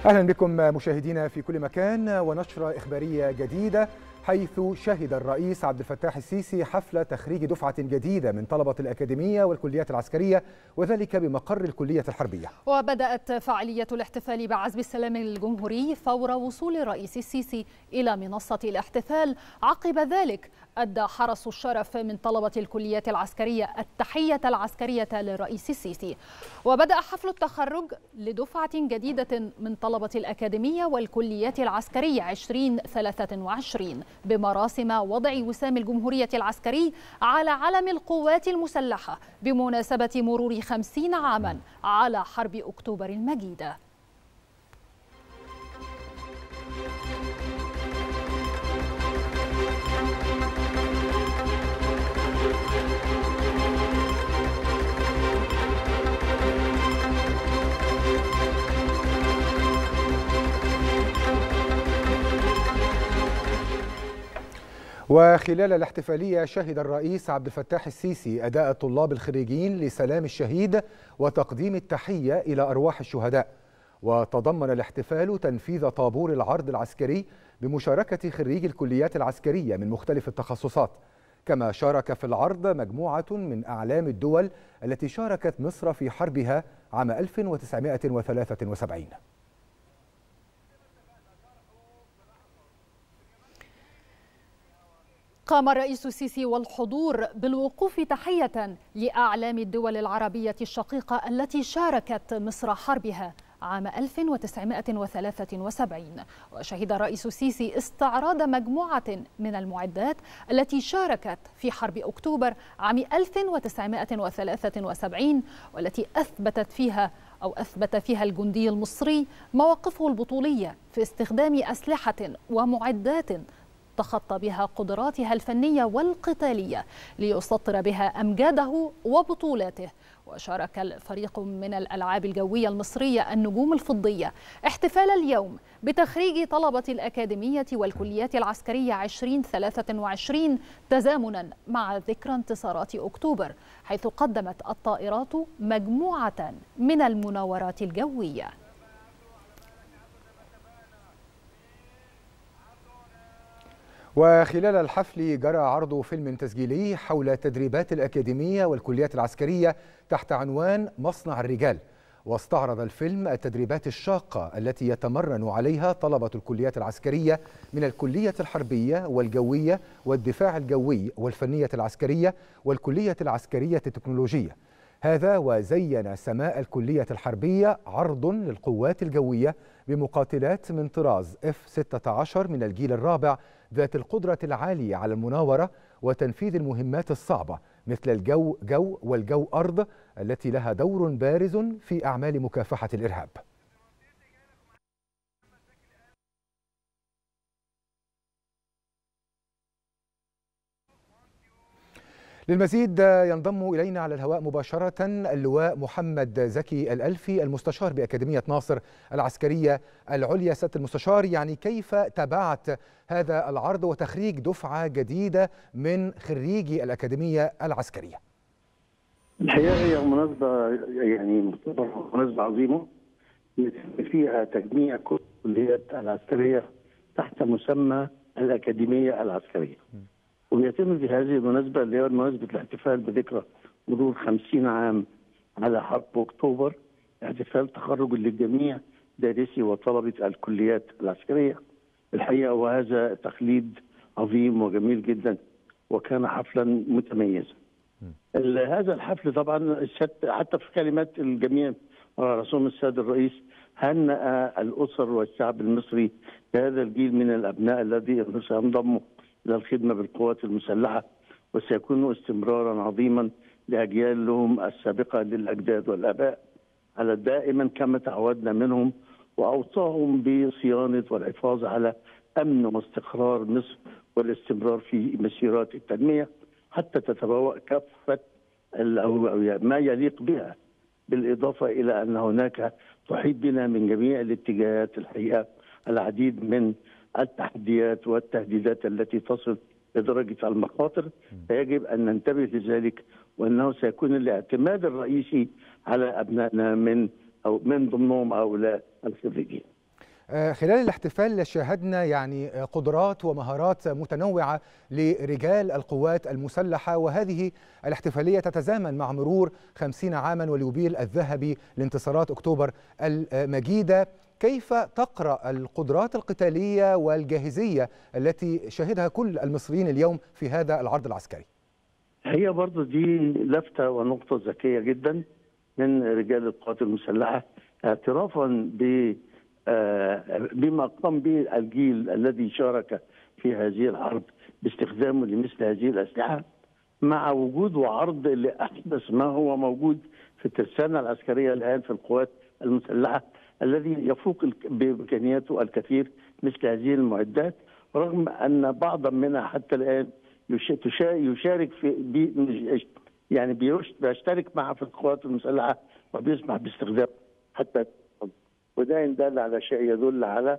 أهلا بكم مشاهدينا في كل مكان ونشرة إخبارية جديدة، حيث شهد الرئيس عبد الفتاح السيسي حفل تخريج دفعة جديدة من طلبة الأكاديمية والكليات العسكرية، وذلك بمقر الكلية الحربية. وبدأت فعالية الاحتفال بعزف السلام الجمهوري فور وصول الرئيس السيسي إلى منصة الاحتفال. عقب ذلك أدى حرس الشرف من طلبة الكليات العسكرية التحية العسكرية للرئيس السيسي. وبدأ حفل التخرج لدفعة جديدة من طلبة الأكاديمية والكليات العسكرية 2023 بمراسم وضع وسام الجمهورية العسكري على علم القوات المسلحة بمناسبة مرور 50 عاما على حرب أكتوبر المجيدة. وخلال الاحتفالية شهد الرئيس عبد الفتاح السيسي أداء الطلاب الخريجين لسلام الشهيد وتقديم التحية إلى أرواح الشهداء. وتضمن الاحتفال تنفيذ طابور العرض العسكري بمشاركة خريجي الكليات العسكرية من مختلف التخصصات، كما شارك في العرض مجموعة من أعلام الدول التي شاركت مصر في حربها عام 1973. قام الرئيس السيسي والحضور بالوقوف تحية لأعلام الدول العربية الشقيقة التي شاركت مصر حربها عام 1973. وشهد الرئيس السيسي استعراض مجموعة من المعدات التي شاركت في حرب أكتوبر عام 1973 والتي أثبت فيها الجندي المصري مواقفه البطولية في استخدام أسلحة ومعدات تخطى بها قدراتها الفنية والقتالية ليسطر بها أمجاده وبطولاته. وشارك الفريق من الألعاب الجوية المصرية النجوم الفضية احتفال اليوم بتخريج طلبة الأكاديمية والكليات العسكرية 2023 تزامنا مع ذكرى انتصارات أكتوبر، حيث قدمت الطائرات مجموعة من المناورات الجوية. وخلال الحفل جرى عرض فيلم تسجيلي حول تدريبات الأكاديمية والكليات العسكرية تحت عنوان مصنع الرجال، واستعرض الفيلم التدريبات الشاقة التي يتمرن عليها طلبة الكليات العسكرية من الكلية الحربية والجوية والدفاع الجوي والفنية العسكرية والكلية العسكرية التكنولوجية. هذا وزين سماء الكلية الحربية عرض للقوات الجوية بمقاتلات من طراز F-16 من الجيل الرابع ذات القدرة العالية على المناورة وتنفيذ المهمات الصعبة مثل الجو جو والجو أرض التي لها دور بارز في أعمال مكافحة الإرهاب. للمزيد ينضم إلينا على الهواء مباشرة اللواء محمد زكي الألفي المستشار بأكاديمية ناصر العسكرية العليا. سيادة المستشار، يعني كيف تابعت هذا العرض وتخريج دفعة جديدة من خريجي الأكاديمية العسكرية؟ الحقيقة هي مناسبة مناسبة عظيمة فيها تجميع كل الكليات العسكرية تحت مسمى الأكاديمية العسكرية. ويتم في هذه المناسبة اللي هي مناسبة الاحتفال بذكرى مرور 50 عام على حرب أكتوبر، احتفال تخرج للجميع دارسي وطلبة الكليات العسكرية الحقيقة، وهذا تخليد عظيم وجميل جدا وكان حفلا متميزا. هذا الحفل طبعا حتى في كلمات الجميع على رسوم السيد الرئيس هنأ الأسر والشعب المصري بهذا الجيل من الأبناء الذي سينضموا إلى الخدمة بالقوات المسلحة، وسيكون استمرارا عظيما لأجيال لهم السابقة للأجداد والآباء على دائما كما تعودنا منهم، وأوصاهم بصيانة والحفاظ على أمن واستقرار مصر والاستمرار في مسيرات التنمية حتى تتبوأ كافة ما يليق بها، بالإضافة إلى أن هناك تحيط بنا من جميع الاتجاهات الحقيقة العديد من التحديات والتهديدات التي تصل لدرجة المخاطر، فيجب أن ننتبه لذلك، وأنه سيكون الاعتماد الرئيسي على أبنائنا من ضمنهم هؤلاء الخريجين. خلال الاحتفال شاهدنا يعني قدرات ومهارات متنوعة لرجال القوات المسلحة، وهذه الاحتفالية تتزامن مع مرور 50 عاما واليوبيل الذهبي لانتصارات أكتوبر المجيدة. كيف تقرأ القدرات القتالية والجاهزية التي شهدها كل المصريين اليوم في هذا العرض العسكري؟ هي برضه دي لفتة ونقطة ذكية جدا من رجال القوات المسلحة، اعترافا بما قام به الجيل الذي شارك في هذه الحرب باستخدامه لمثل هذه الأسلحة، مع وجود وعرض لأحدث ما هو موجود في الترسانة العسكرية الآن في القوات المسلحة، الذي يفوق بإمكانياته الكثير مثل هذه المعدات، رغم أن بعضا منها حتى الآن يشارك في يعني بيشترك معها في القوات المسلحة وبيسمح باستخدام حتى، وده إن دل على شيء يدل على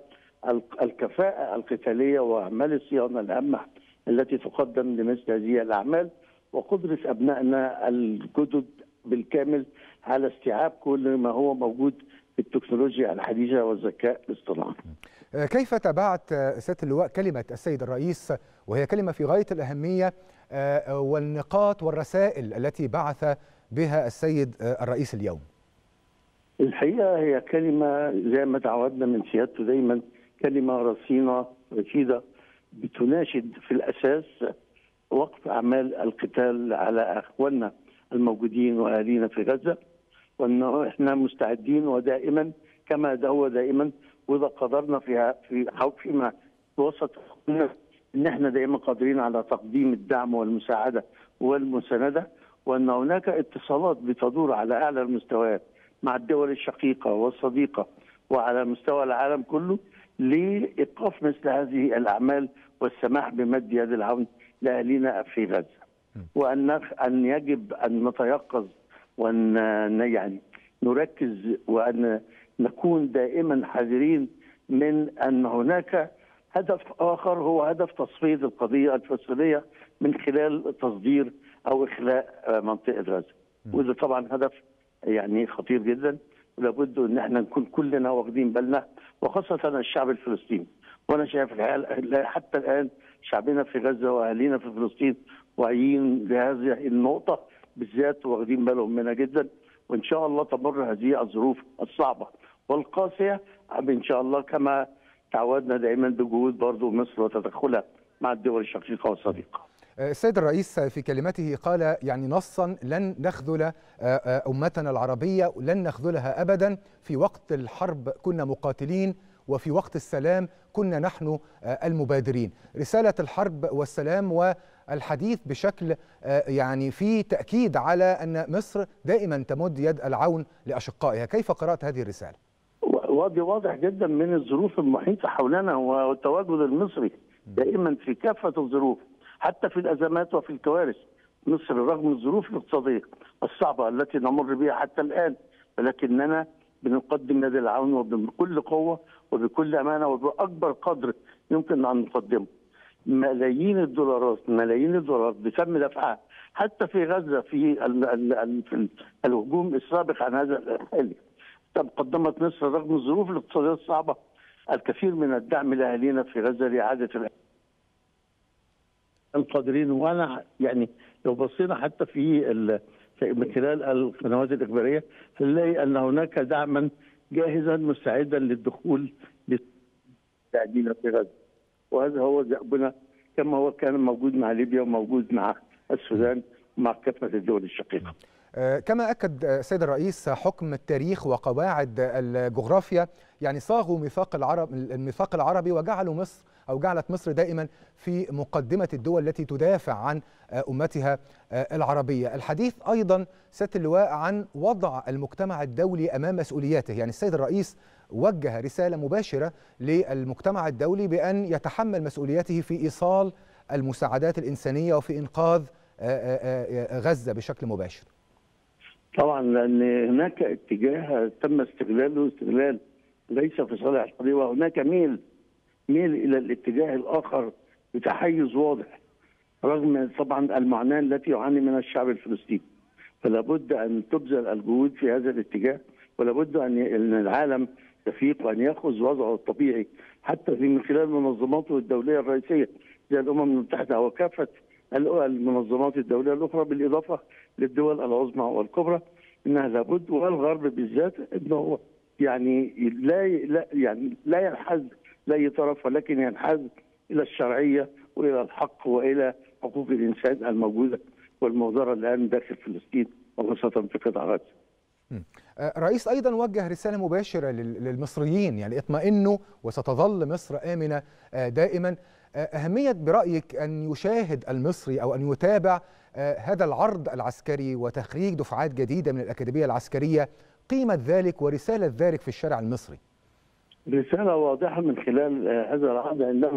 الكفاءة القتالية وأعمال الصيانة الهامة التي تقدم لمثل هذه الأعمال، وقدرة أبنائنا الجدد بالكامل على استيعاب كل ما هو موجود في التكنولوجيا الحديثة والذكاء الاصطناعي. كيف تابعت سيادة اللواء كلمة السيد الرئيس، وهي كلمة في غاية الأهمية، والنقاط والرسائل التي بعث بها السيد الرئيس اليوم؟ الحقيقة هي كلمة زي ما تعودنا من سيادته دايما، كلمة رصينة رشيدة بتناشد في الأساس وقف أعمال القتال على أخواننا الموجودين وأهالينا في غزة، وأنه إحنا مستعدين ودائما كما هو دائما، وإذا قدرنا فيما وسط إن إحنا دائما قادرين على تقديم الدعم والمساعدة والمساندة، وأن هناك اتصالات بتدور على أعلى المستويات مع الدول الشقيقة والصديقة وعلى مستوى العالم كله لإيقاف مثل هذه الأعمال والسماح بمد يد العون لأهلنا في غزة، وأن يجب أن نتيقظ وأن يعني نركز وأن نكون دائما حذرين من أن هناك هدف آخر هو هدف تصفية القضية الفلسطينية من خلال تصدير أو إخلاء منطقة غزة، وده طبعا هدف يعني خطير جدا، ولابد ان احنا نكون كلنا واخدين بالنا، وخاصه الشعب الفلسطيني. وانا شايف حتى الان شعبنا في غزه واهالينا في فلسطين واعيين لهذه النقطه بالذات واخدين بالهم منها جدا، وان شاء الله تمر هذه الظروف الصعبه والقاسيه ان شاء الله كما تعودنا دائما بجهود برضه مصر وتدخلها مع الدول الشقيقه والصديقه. السيد الرئيس في كلمته قال يعني نصا: لن نخذل أمتنا العربية، لن نخذلها أبدا. في وقت الحرب كنا مقاتلين، وفي وقت السلام كنا نحن المبادرين. رسالة الحرب والسلام والحديث بشكل يعني في تأكيد على أن مصر دائما تمد يد العون لأشقائها. كيف قرأت هذه الرسالة؟ واضح جدا من الظروف المحيطة حولنا والتواجد المصري دائما في كافة الظروف، حتى في الأزمات وفي الكوارث. مصر رغم الظروف الاقتصادية الصعبة التي نمر بها حتى الآن، ولكننا بنقدم يد العون وبكل قوة وبكل أمانة وبأكبر قدر يمكن أن نقدمه. ملايين الدولارات بتم دفعها حتى في غزة في الهجوم السابق عن هذا الحالي. قدمت مصر رغم الظروف الاقتصادية الصعبة الكثير من الدعم لأهالينا في غزة لإعادة القادرين. وانا يعني لو بصينا حتى من خلال القنوات الاخباريه هنلاقي ان هناك دعما جاهزا مستعدا للدخول لتعديل في غزه، وهذا هو دأبنا كما هو كان موجود مع ليبيا وموجود مع السودان ومع كافه الدول الشقيقه. كما أكد السيد الرئيس حكم التاريخ وقواعد الجغرافيا، يعني صاغوا الميثاق العربي وجعلوا مصر أو جعلت مصر دائما في مقدمة الدول التي تدافع عن أمتها العربية. الحديث أيضا سيادة اللواء عن وضع المجتمع الدولي أمام مسؤولياته، يعني السيد الرئيس وجه رسالة مباشرة للمجتمع الدولي بأن يتحمل مسؤوليته في إيصال المساعدات الإنسانية وفي إنقاذ غزة بشكل مباشر. طبعا لأن هناك اتجاه تم استغلاله استغلال ليس في صالح القضية، وهناك ميل إلى الاتجاه الآخر بتحيز واضح، رغم طبعا المعاناة التي يعاني منها الشعب الفلسطيني. فلا بد أن تبذل الجهود في هذا الاتجاه، ولا بد أن العالم يفيق وأن يأخذ وضعه الطبيعي حتى من خلال منظماته الدولية الرئيسية زي الأمم المتحدة وكافة المنظمات الدولية الأخرى، بالإضافة للدول العظمى والكبرى، إنها لابد، والغرب بالذات، إنه يعني لا ينحاز لأي طرف، ولكن ينحاز إلى الشرعية وإلى الحق وإلى حقوق الإنسان الموجودة والموجودة الآن داخل فلسطين وخاصة في قطاع غزة. رئيس أيضا وجه رسالة مباشرة للمصريين، يعني اطمئنوا وستظل مصر آمنة دائما. أهمية برأيك أن يشاهد المصري أو أن يتابع هذا العرض العسكري وتخريج دفعات جديدة من الأكاديمية العسكرية، قيمة ذلك ورسالة ذلك في الشارع المصري؟ رسالة واضحة من خلال هذا العرض، عندما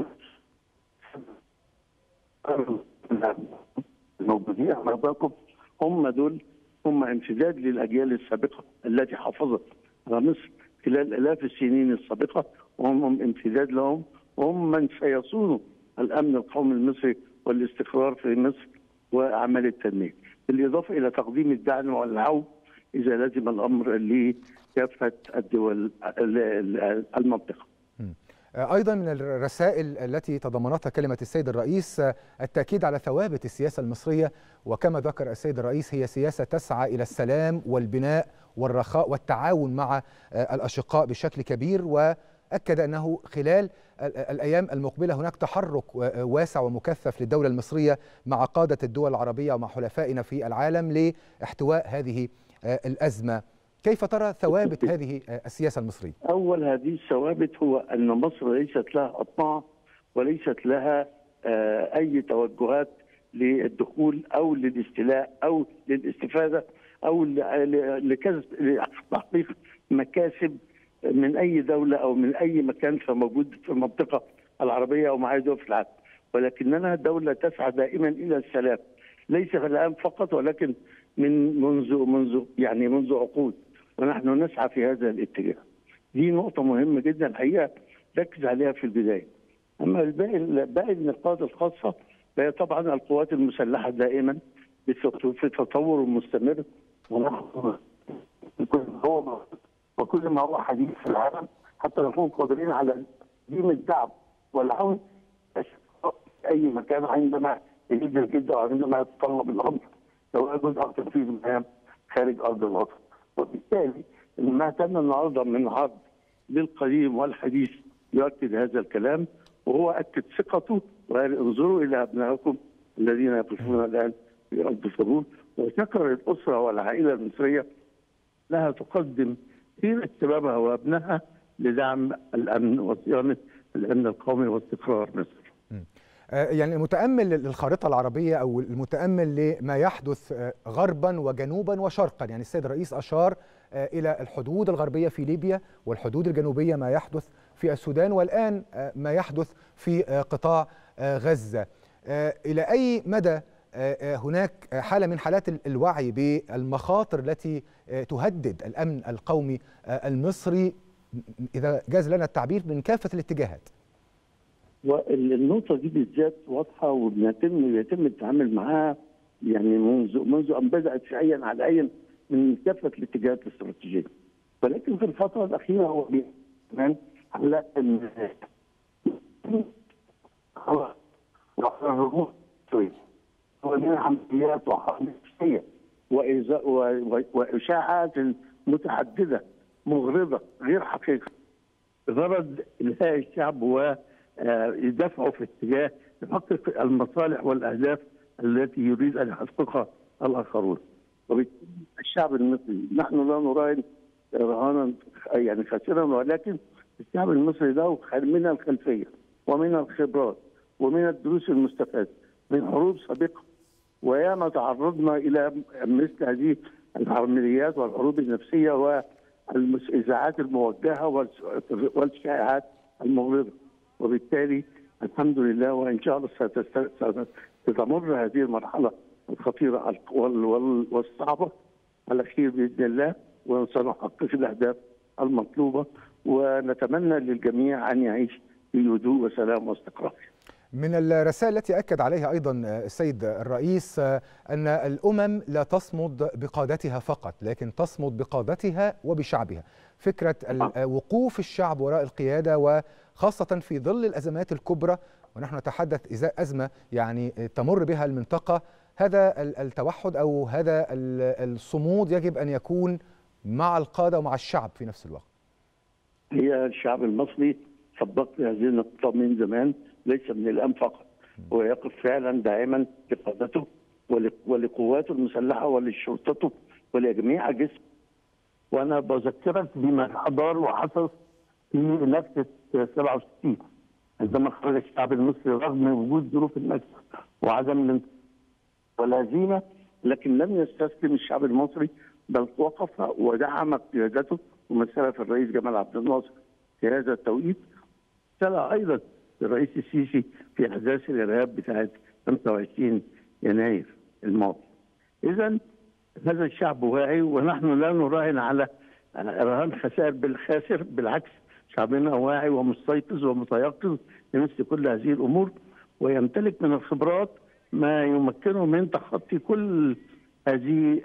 الموجودين أمامكم هم امتداد للأجيال السابقة التي حافظت على مصر خلال آلاف السنين السابقة، وهم امتداد لهم، وهم من سيصونوا الأمن القومي المصري والاستقرار في مصر وأعمال التنمية، بالإضافة إلى تقديم الدعم والعون إذا لزم الأمر لكافة الدول المنطقة. أيضا من الرسائل التي تضمنتها كلمة السيد الرئيس التأكيد على ثوابت السياسة المصرية، وكما ذكر السيد الرئيس هي سياسة تسعى إلى السلام والبناء والرخاء والتعاون مع الأشقاء بشكل كبير، وأكد أنه خلال الأيام المقبلة هناك تحرك واسع ومكثف للدولة المصرية مع قادة الدول العربية ومع حلفائنا في العالم لاحتواء هذه الأزمة. كيف ترى ثوابت هذه السياسة المصرية؟ أول هذه الثوابت هو أن مصر ليست لها أطماع ليست لها أي توجهات للدخول أو للاستيلاء أو للاستفادة أو لتحقيق مكاسب من أي دولة أو من أي مكان موجود في المنطقة العربية أو مع أي دول في العالم، ولكننا دولة تسعى دائما إلى السلام، ليس في الآن فقط ولكن منذ عقود، ونحن نسعى في هذا الاتجاه. دي نقطة مهمة جدا الحقيقة ركز عليها في البداية. أما باقي النقاط الخاصة فهي طبعا القوات المسلحة دائما في تطور مستمر، ونحن وكل ما هو حديث في العالم حتى نكون قادرين على تقديم الدعم والعون في أي مكان عندما يجد الجد أو عندما يتطلب الأمر، سواء جزء أو تنفيذ مهام خارج أرض الوطن. وبالتالي ما تم النهارده من عرض للقديم والحديث يؤكد هذا الكلام، وهو أكد ثقته وقال انظروا إلى أبنائكم الذين يقفون الآن في أرض الحروب، وشكر الأسرة والعائلة المصرية لها تقدم طيلة شبابها وابنها لدعم الأمن وصيانة الأمن القومي واستقرار مصر. يعني المتأمل للخارطة العربية أو المتأمل لما يحدث غربا وجنوبا وشرقا، يعني السيد الرئيس أشار إلى الحدود الغربية في ليبيا والحدود الجنوبية ما يحدث في السودان، والآن ما يحدث في قطاع غزة. إلى أي مدى هناك حالة من حالات الوعي بالمخاطر التي تهدد الأمن القومي المصري، إذا جاز لنا التعبير، من كافة الاتجاهات؟ والنقطة دي بالذات واضحة ويتم التعامل معها يعني منذ أن بدأت شيئا على عين من كافة الاتجاهات الاستراتيجية، ولكن في الفترة الأخيرة هو كمان على أن ومن عمليات وحرب نفسية وإشاعات متعددة مغرضة غير حقيقية غرض إلهاء الشعب ويدفعوا في اتجاه يحقق المصالح والأهداف التي يريد أن يحققها الآخرون. وبالتالي الشعب المصري نحن لا نراهن رهانا يعني خاسرا، ولكن الشعب المصري له من الخلفية ومن الخبرات ومن الدروس المستفادة من حروب سابقة، وياما تعرضنا إلى مثل هذه العمليات والحروب النفسية والإذاعات الموجهة والشائعات المغرضة. وبالتالي الحمد لله وإن شاء الله ستمر هذه المرحلة الخطيرة والصعبة على خير بإذن الله، وسنحقق الأهداف المطلوبة، ونتمنى للجميع أن يعيش في هدوء وسلام واستقرار. من الرسائل التي أكد عليها أيضا السيد الرئيس أن الأمم لا تصمد بقادتها فقط، لكن تصمد بقادتها وبشعبها. فكرة وقوف الشعب وراء القيادة، وخاصة في ظل الأزمات الكبرى، ونحن نتحدث إزاء أزمة يعني تمر بها المنطقة. هذا التوحد أو هذا الصمود يجب أن يكون مع القادة ومع الشعب في نفس الوقت. هي الشعب المصري طبق هذه النقطة من زمان، ليس من الآن فقط، ويقف فعلا دائما لقادته ولقواته المسلحة ولشرطته ولجميع جسمه. وأنا بذكرك بما حضر وحصل في نكسة 67 عندما خرج الشعب المصري رغم وجود ظروف النكسة وعدم والهزيمة، لكن لم يستسلم الشعب المصري، بل وقف ودعم قيادته ومثلها في الرئيس جمال عبد الناصر في هذا التوقيت. مثلها ايضا الرئيس السيسي في احداث الارهاب بتاعت 25 يناير الماضي. اذا هذا الشعب واعي، ونحن لا نراهن على رهان خسائر بالخاسر، بالعكس شعبنا واعي ومستيقظ ومتيقظ لمثل كل هذه الامور، ويمتلك من الخبرات ما يمكنه من تخطي كل هذه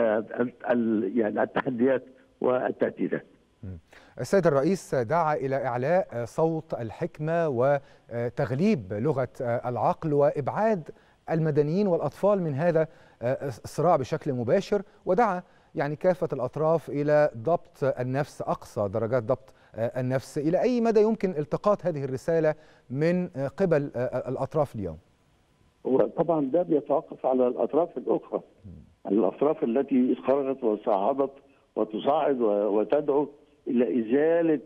يعني التحديات والتهديدات. السيد الرئيس دعا إلى إعلاء صوت الحكمة وتغليب لغة العقل وإبعاد المدنيين والأطفال من هذا الصراع بشكل مباشر، ودعا يعني كافة الأطراف إلى ضبط النفس، أقصى درجات ضبط النفس. إلى أي مدى يمكن التقاط هذه الرسالة من قبل الأطراف اليوم؟ وطبعا ده بيتوقف على الأطراف الأخرى، الأطراف التي خرجت وصعدت وتصاعد وتدعو إلى إزالة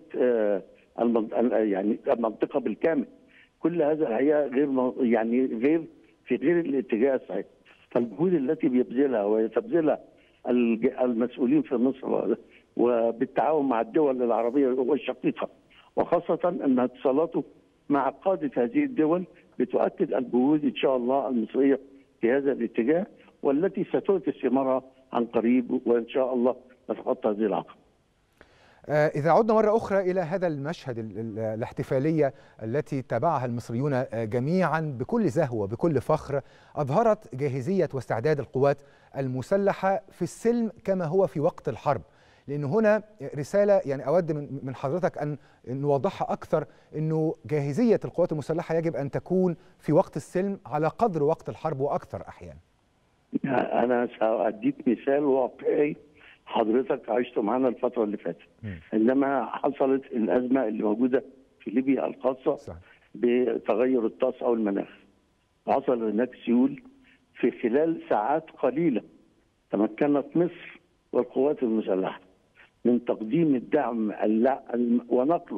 يعني المنطقة بالكامل. كل هذا الحقيقة غير في غير الاتجاه الصحيح. فالجهود التي بيبذلها ويتبذلها المسؤولين في مصر وبالتعاون مع الدول العربية والشقيقة، وخاصة أن اتصالاته مع قادة هذه الدول بتؤكد الجهود إن شاء الله المصرية في هذا الاتجاه، والتي ستؤتي ثمارها عن قريب، وإن شاء الله نتخطى هذه العقبة. إذا عدنا مرة أخرى إلى هذا المشهد، الاحتفالية التي تابعها المصريون جميعا بكل زهو وبكل فخر، أظهرت جاهزية واستعداد القوات المسلحة في السلم كما هو في وقت الحرب. لأن هنا رسالة يعني أود من حضرتك أن نوضحها أكثر، أنه جاهزية القوات المسلحة يجب أن تكون في وقت السلم على قدر وقت الحرب وأكثر أحيانا. أنا سأديك مثال واقعي حضرتك عشته معنا الفترة اللي فاتت، عندما حصلت الأزمة اللي موجودة في ليبيا الخاصة بتغير الطقس أو المناخ. حصل هناك سيول في خلال ساعات قليلة. تمكنت مصر والقوات المسلحة من تقديم الدعم ونقله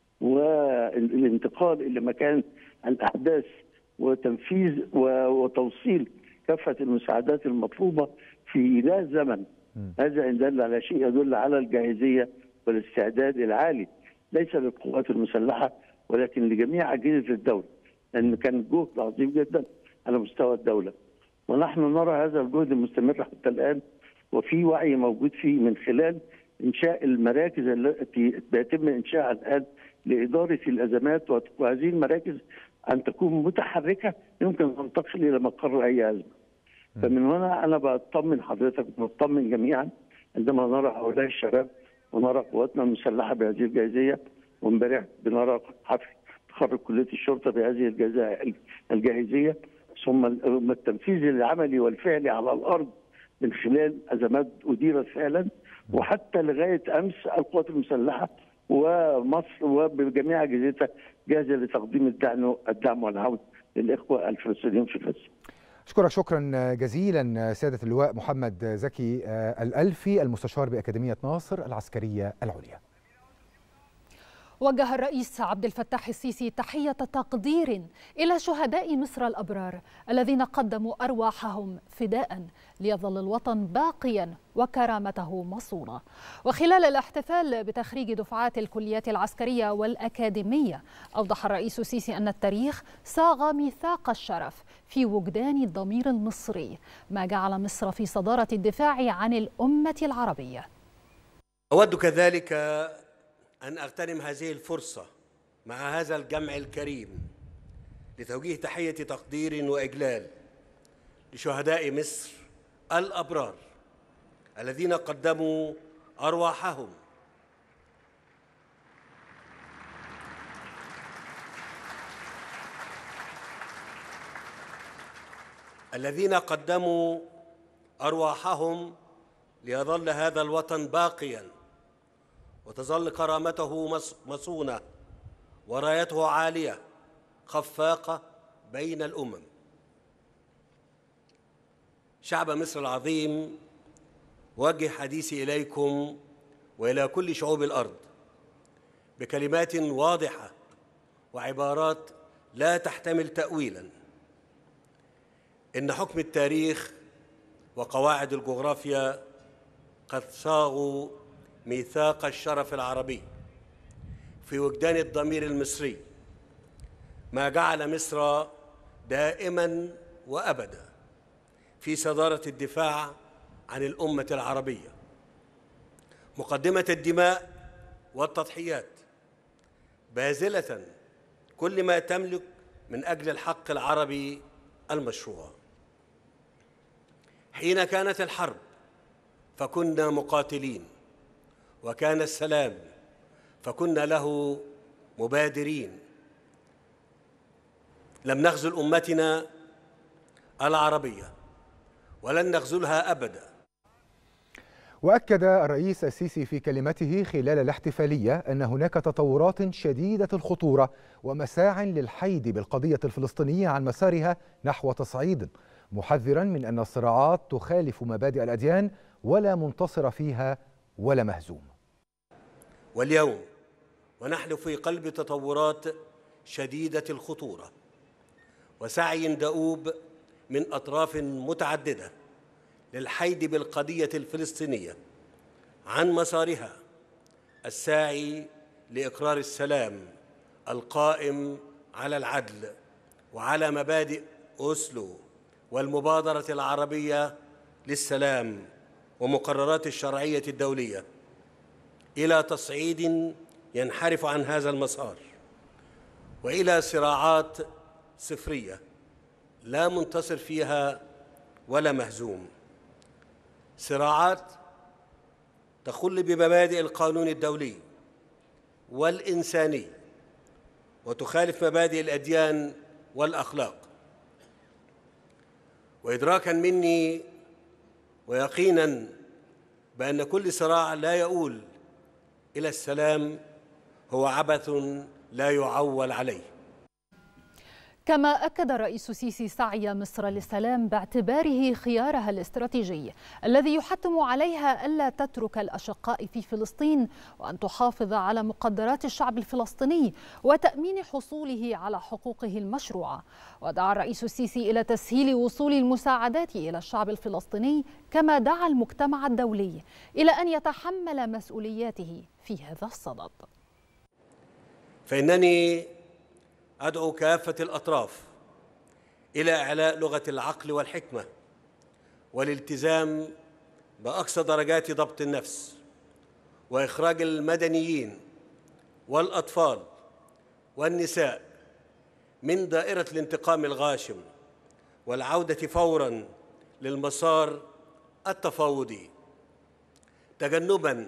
والانتقال إلى مكان الأحداث وتنفيذ وتوصيل كافة المساعدات المطلوبة في لا زمن. هذا إن دل على شيء يدل على الجاهزية والاستعداد العالي، ليس للقوات المسلحة ولكن لجميع أجهزة الدولة، لأن كان جهد عظيم جدا على مستوى الدولة، ونحن نرى هذا الجهد المستمر حتى الآن، وفي وعي موجود فيه من خلال إنشاء المراكز التي يتم إنشائها الآن لإدارة الأزمات، وهذه المراكز أن تكون متحركة يمكن تنتقل إلى مقر أي أزمة. فمن هنا أنا بطمن حضرتك بطمن جميعا عندما نرى هؤلاء الشباب ونرى قواتنا المسلحة بهذه الجاهزية، وامبارح بنرى حفل تخرج كلية الشرطة بهذه الجاهزية، ثم التنفيذ العملي والفعلي على الأرض من خلال أزمات أديرت فعلا، وحتى لغاية أمس القوات المسلحة ومصر وبجميع أجهزتها جاهزة لتقديم الدعم والعون للإخوة الفلسطينيين في غزة. أشكرك شكرا جزيلا سيادة اللواء محمد زكي الألفي، المستشار بأكاديمية ناصر العسكرية العليا. وجه الرئيس عبد الفتاح السيسي تحية تقدير إلى شهداء مصر الأبرار الذين قدموا أرواحهم فداء ليظل الوطن باقيا وكرامته مصونة. وخلال الاحتفال بتخريج دفعات الكليات العسكرية والأكاديمية، أوضح الرئيس السيسي أن التاريخ صاغ ميثاق الشرف في وجدان الضمير المصري، ما جعل مصر في صدارة الدفاع عن الأمة العربية. أود كذلك أن أغتنم هذه الفرصة مع هذا الجمع الكريم لتوجيه تحية تقدير وإجلال لشهداء مصر الأبرار الذين قدموا أرواحهم ليظل هذا الوطن باقياً وتظل كرامته مصونة ورايته عالية خفاقة بين الأمم. شعب مصر العظيم، أوجه حديثي إليكم وإلى كل شعوب الأرض بكلمات واضحة وعبارات لا تحتمل تأويلاً. إن حكم التاريخ وقواعد الجغرافيا قد صاغوا ميثاق الشرف العربي في وجدان الضمير المصري، ما جعل مصر دائماً وأبداً في صدارة الدفاع عن الأمة العربية، مقدمة الدماء والتضحيات، باذلة كل ما تملك من أجل الحق العربي المشروع. حين كانت الحرب فكنا مقاتلين، وكان السلام فكنا له مبادرين. لم نخذل أمتنا العربية ولن نخذلها أبدا. وأكد الرئيس السيسي في كلمته خلال الاحتفالية أن هناك تطورات شديدة الخطورة ومساع للحيد بالقضية الفلسطينية عن مسارها نحو تصعيد، محذرا من أن الصراعات تخالف مبادئ الأديان ولا منتصر فيها ولا مهزوم. واليوم ونحن في قلب تطورات شديدة الخطورة وسعي دؤوب من أطراف متعددة للحيد بالقضية الفلسطينية عن مسارها الساعي لإقرار السلام القائم على العدل وعلى مبادئ أوسلو والمبادرة العربية للسلام ومقررات الشرعية الدولية، إلى تصعيد ينحرف عن هذا المسار وإلى صراعات صفرية لا منتصر فيها ولا مهزوم، صراعات تخل بمبادئ القانون الدولي والإنساني وتخالف مبادئ الأديان والأخلاق. وإدراكاً مني ويقيناً بأن كل صراع لا يؤول إلى السلام هو عبث لا يعول عليه. كما أكد الرئيس السيسي سعي مصر للسلام باعتباره خيارها الاستراتيجي الذي يحتم عليها ألا تترك الأشقاء في فلسطين وأن تحافظ على مقدرات الشعب الفلسطيني وتأمين حصوله على حقوقه المشروعة. ودعا الرئيس السيسي إلى تسهيل وصول المساعدات إلى الشعب الفلسطيني، كما دعا المجتمع الدولي إلى أن يتحمل مسؤولياته في هذا الصدد. فإنني أدعو كافة الأطراف إلى إعلاء لغة العقل والحكمة والالتزام بأقصى درجات ضبط النفس وإخراج المدنيين والأطفال والنساء من دائرة الانتقام الغاشم والعودة فوراً للمسار التفاوضي، تجنباً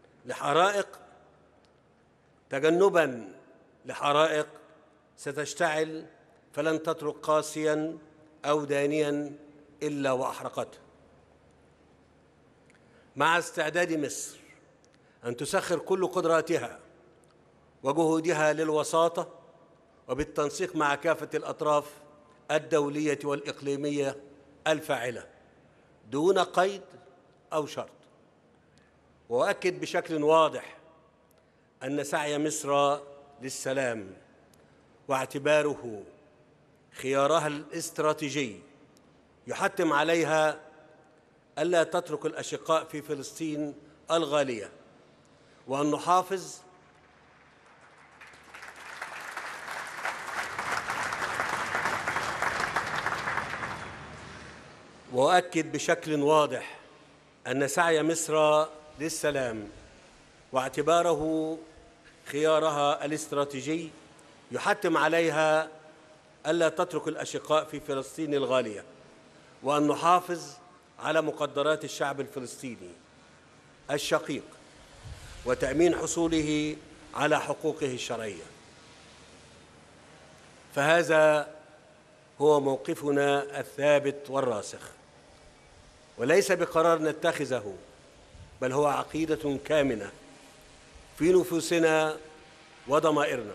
لحرائق ستشتعل فلن تترك قاسياً أو دانياً إلا وأحرقته. مع استعداد مصر أن تسخر كل قدراتها وجهودها للوساطة وبالتنسيق مع كافة الأطراف الدولية والإقليمية الفاعلة دون قيد أو شرط. وأؤكد بشكل واضح أن سعي مصر للسلام واعتباره خيارها الاستراتيجي يحتم عليها ألا تترك الأشقاء في فلسطين الغالية، وأن نحافظ وأؤكد بشكل واضح أن سعي مصر للسلام واعتباره خيارها الاستراتيجي يحتم عليها ألا تترك الأشقاء في فلسطين الغالية، وأن نحافظ على مقدرات الشعب الفلسطيني الشقيق وتأمين حصوله على حقوقه الشرعية. فهذا هو موقفنا الثابت والراسخ، وليس بقرار نتخذه، بل هو عقيدة كامنة في نفوسنا وضمائرنا،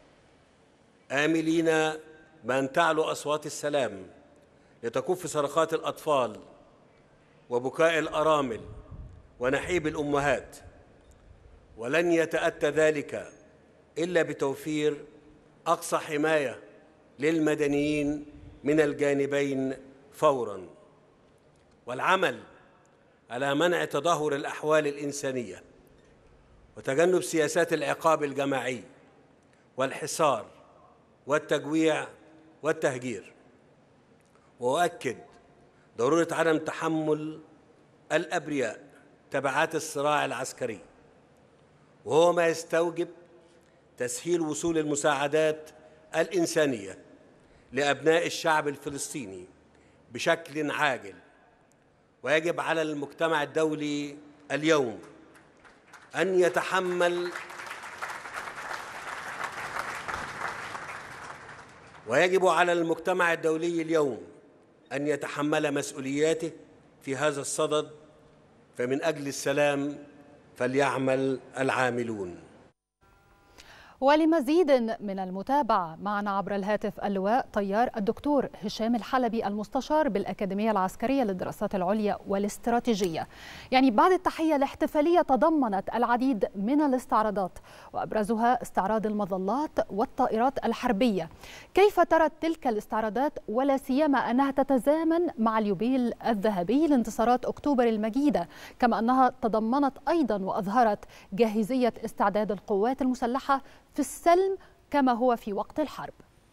آملين بأن تعلو أصوات السلام لتكف صرخات الأطفال وبكاء الأرامل ونحيب الأمهات، ولن يتأتى ذلك إلا بتوفير أقصى حماية للمدنيين من الجانبين فوراً، والعمل على منع تدهور الأحوال الإنسانية وتجنب سياسات العقاب الجماعي والحصار والتجويع والتهجير. وأؤكد ضرورة عدم تحمل الأبرياء تبعات الصراع العسكري، وهو ما يستوجب تسهيل وصول المساعدات الإنسانية لأبناء الشعب الفلسطيني بشكل عاجل. ويجب على المجتمع الدولي اليوم أن يتحمل مسؤولياته في هذا الصدد، فمن أجل السلام فليعمل العاملون. ولمزيد من المتابعة معنا عبر الهاتف اللواء طيار الدكتور هشام الحلبي، المستشار بالأكاديمية العسكرية للدراسات العليا والاستراتيجية. يعني بعد التحية، الاحتفالية تضمنت العديد من الاستعراضات، وأبرزها استعراض المظلات والطائرات الحربية. كيف ترى تلك الاستعراضات، ولا سيما أنها تتزامن مع اليوبيل الذهبي لانتصارات أكتوبر المجيدة، كما أنها تضمنت أيضا وأظهرت جاهزية استعداد القوات المسلحة في السلم كما هو في وقت الحرب؟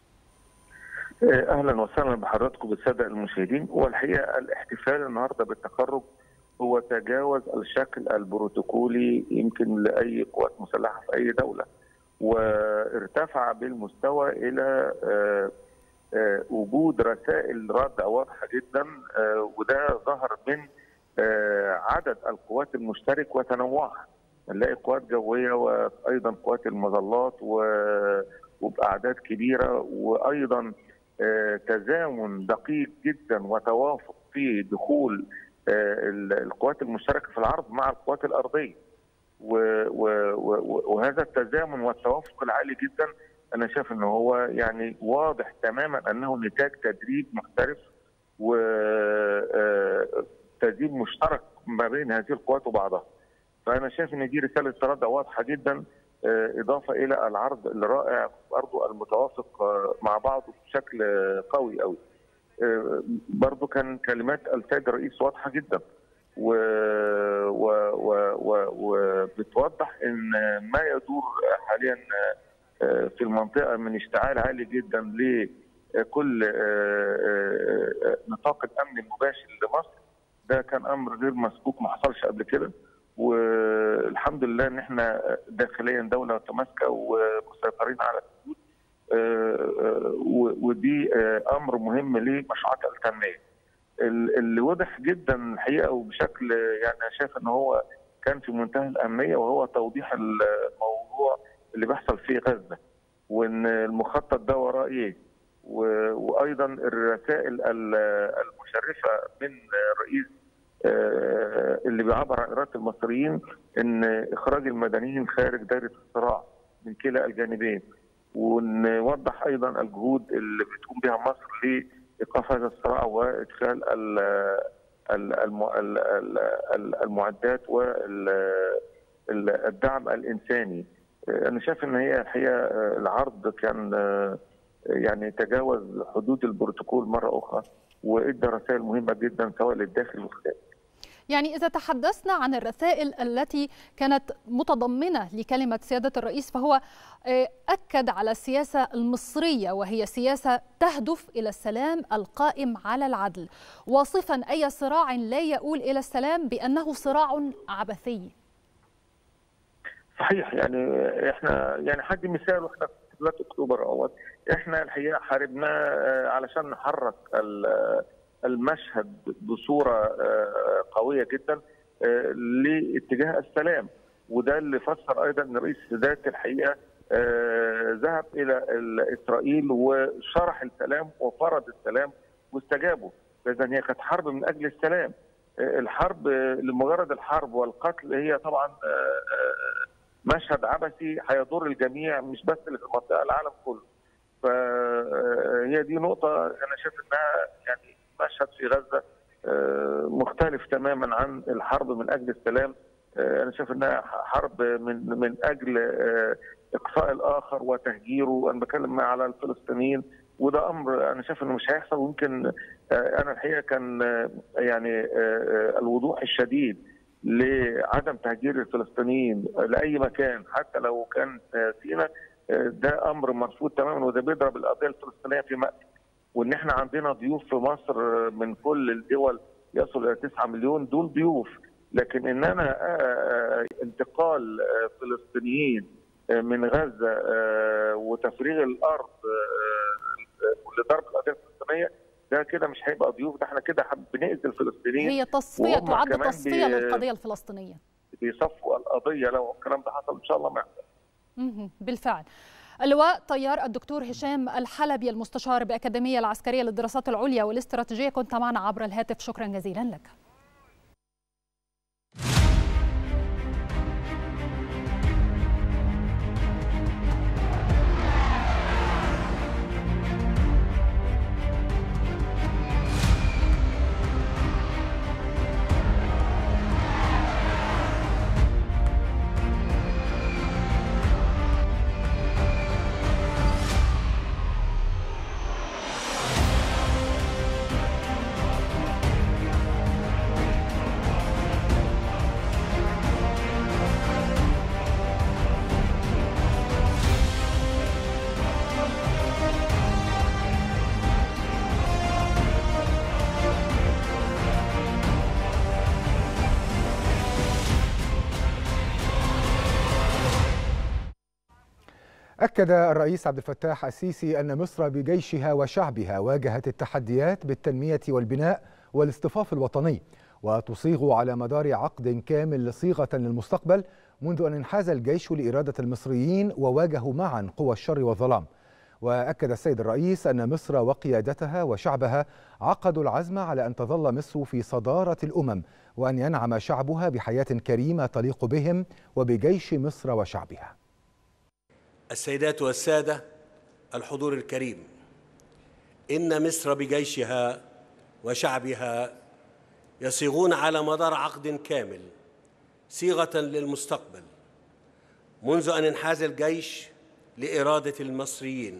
اهلا وسهلا بحضراتكم بالساده المشاهدين. والحقيقه الاحتفال النهارده بالتخرج هو تجاوز الشكل البروتوكولي يمكن لاي قوات مسلحه في اي دوله، وارتفع بالمستوى الى وجود رسائل رد واضحه جدا، وده ظهر من عدد القوات المشترك وتنوعها. نلاقي قوات جويه وايضا قوات المظلات وباعداد كبيره، وايضا تزامن دقيق جدا وتوافق في دخول القوات المشتركه في العرض مع القوات الارضيه. وهذا التزامن والتوافق العالي جدا انا شايف انه هو يعني واضح تماما انه نتاج تدريب محترف وتدريب مشترك ما بين هذه القوات وبعضها. فأنا شايف إن دي رسالة رد واضحة جدا، إضافة إلى العرض الرائع برضه المتوافق مع بعضه بشكل قوي قوي. برضه كان كلمات السيد الرئيس واضحة جدا وبتوضح إن ما يدور حاليا في المنطقة من اشتعال عالي جدا لكل نطاق الأمن المباشر لمصر. ده كان أمر غير مسبوق، ما حصلش قبل كده، والحمد لله ان احنا داخليا دوله متماسكه ومسيطرين على الحدود، ودي امر مهم لمشروعات التنميه. اللي وضح جدا الحقيقه وبشكل يعني انا شايف ان هو كان في منتهى الاهميه، وهو توضيح الموضوع اللي بيحصل في غزه، وان المخطط ده وراه ايه، وايضا الرسائل المشرفه من الرئيس اللي بيعبر عن إرادة المصريين ان اخراج المدنيين خارج دائرة الصراع من كلا الجانبين، ونوضح ايضا الجهود اللي بتقوم بها مصر لايقاف هذا الصراع وادخال المعدات والدعم الانساني. انا شايف ان هي الحقيقه العرض كان يعني تجاوز حدود البروتوكول مره اخرى، وادى رسائل مهمه جدا سواء للداخل والخارج. يعني إذا تحدثنا عن الرسائل التي كانت متضمنة لكلمة سيادة الرئيس، فهو أكد على السياسة المصرية، وهي سياسة تهدف إلى السلام القائم على العدل، واصفا أي صراع لا يؤول إلى السلام بأنه صراع عبثي. صحيح، يعني احنا يعني حد مثال واحنا في 3 اكتوبر اهوت احنا الحقيقه حاربناه علشان نحرك المشهد بصوره قويه جدا لاتجاه السلام، وده اللي فسر ايضا ان رئيس السادات الحقيقه ذهب الى اسرائيل وشرح السلام وفرض السلام واستجابوا. اذا هي كانت حرب من اجل السلام. الحرب لمجرد الحرب والقتل هي طبعا مشهد عبثي هيضر الجميع، مش بس اللي في المنطقه، العالم كله. فهي دي نقطه انا شايف انها يعني مشهد في غزه مختلف تماما عن الحرب من اجل السلام. انا شايف انها حرب من اجل اقصاء الاخر وتهجيره. انا بتكلم على الفلسطينيين، وده امر انا شايف انه مش هيحصل. ويمكن انا الحقيقه كان يعني الوضوح الشديد لعدم تهجير الفلسطينيين لاي مكان حتى لو كان سيناء، ده امر مرفوض تماما، وده بيضرب القضيه الفلسطينيه في مقتل. وان احنا عندنا ضيوف في مصر من كل الدول يصل الى 9 مليون، دول ضيوف. لكن ان انا انتقال فلسطينيين من غزه وتفريغ الارض لضرب القضيه الفلسطينيه، ده كده مش هيبقى ضيوف، ده احنا كده بنأذي الفلسطينيين. هي تصفيه، تعد تصفيه للقضيه الفلسطينيه. بيصفوا القضيه لو الكلام ده حصل، ان شاء الله ما يحصل. بالفعل. اللواء طيار الدكتور هشام الحلبي المستشار بأكاديمية العسكرية للدراسات العليا والاستراتيجية، كنت معنا عبر الهاتف، شكرا جزيلا لك. أكد الرئيس عبد الفتاح السيسي أن مصر بجيشها وشعبها واجهت التحديات بالتنمية والبناء والاصطفاف الوطني، وتصيغ على مدار عقد كامل صيغة للمستقبل منذ أن انحاز الجيش لإرادة المصريين وواجهوا معا قوى الشر والظلام. وأكد السيد الرئيس أن مصر وقيادتها وشعبها عقدوا العزم على أن تظل مصر في صدارة الأمم، وأن ينعم شعبها بحياة كريمة تليق بهم وبجيش مصر وشعبها. السيدات والسادة، الحضور الكريم، إن مصر بجيشها وشعبها يصيغون على مدار عقد كامل صيغة للمستقبل منذ أن انحاز الجيش لإرادة المصريين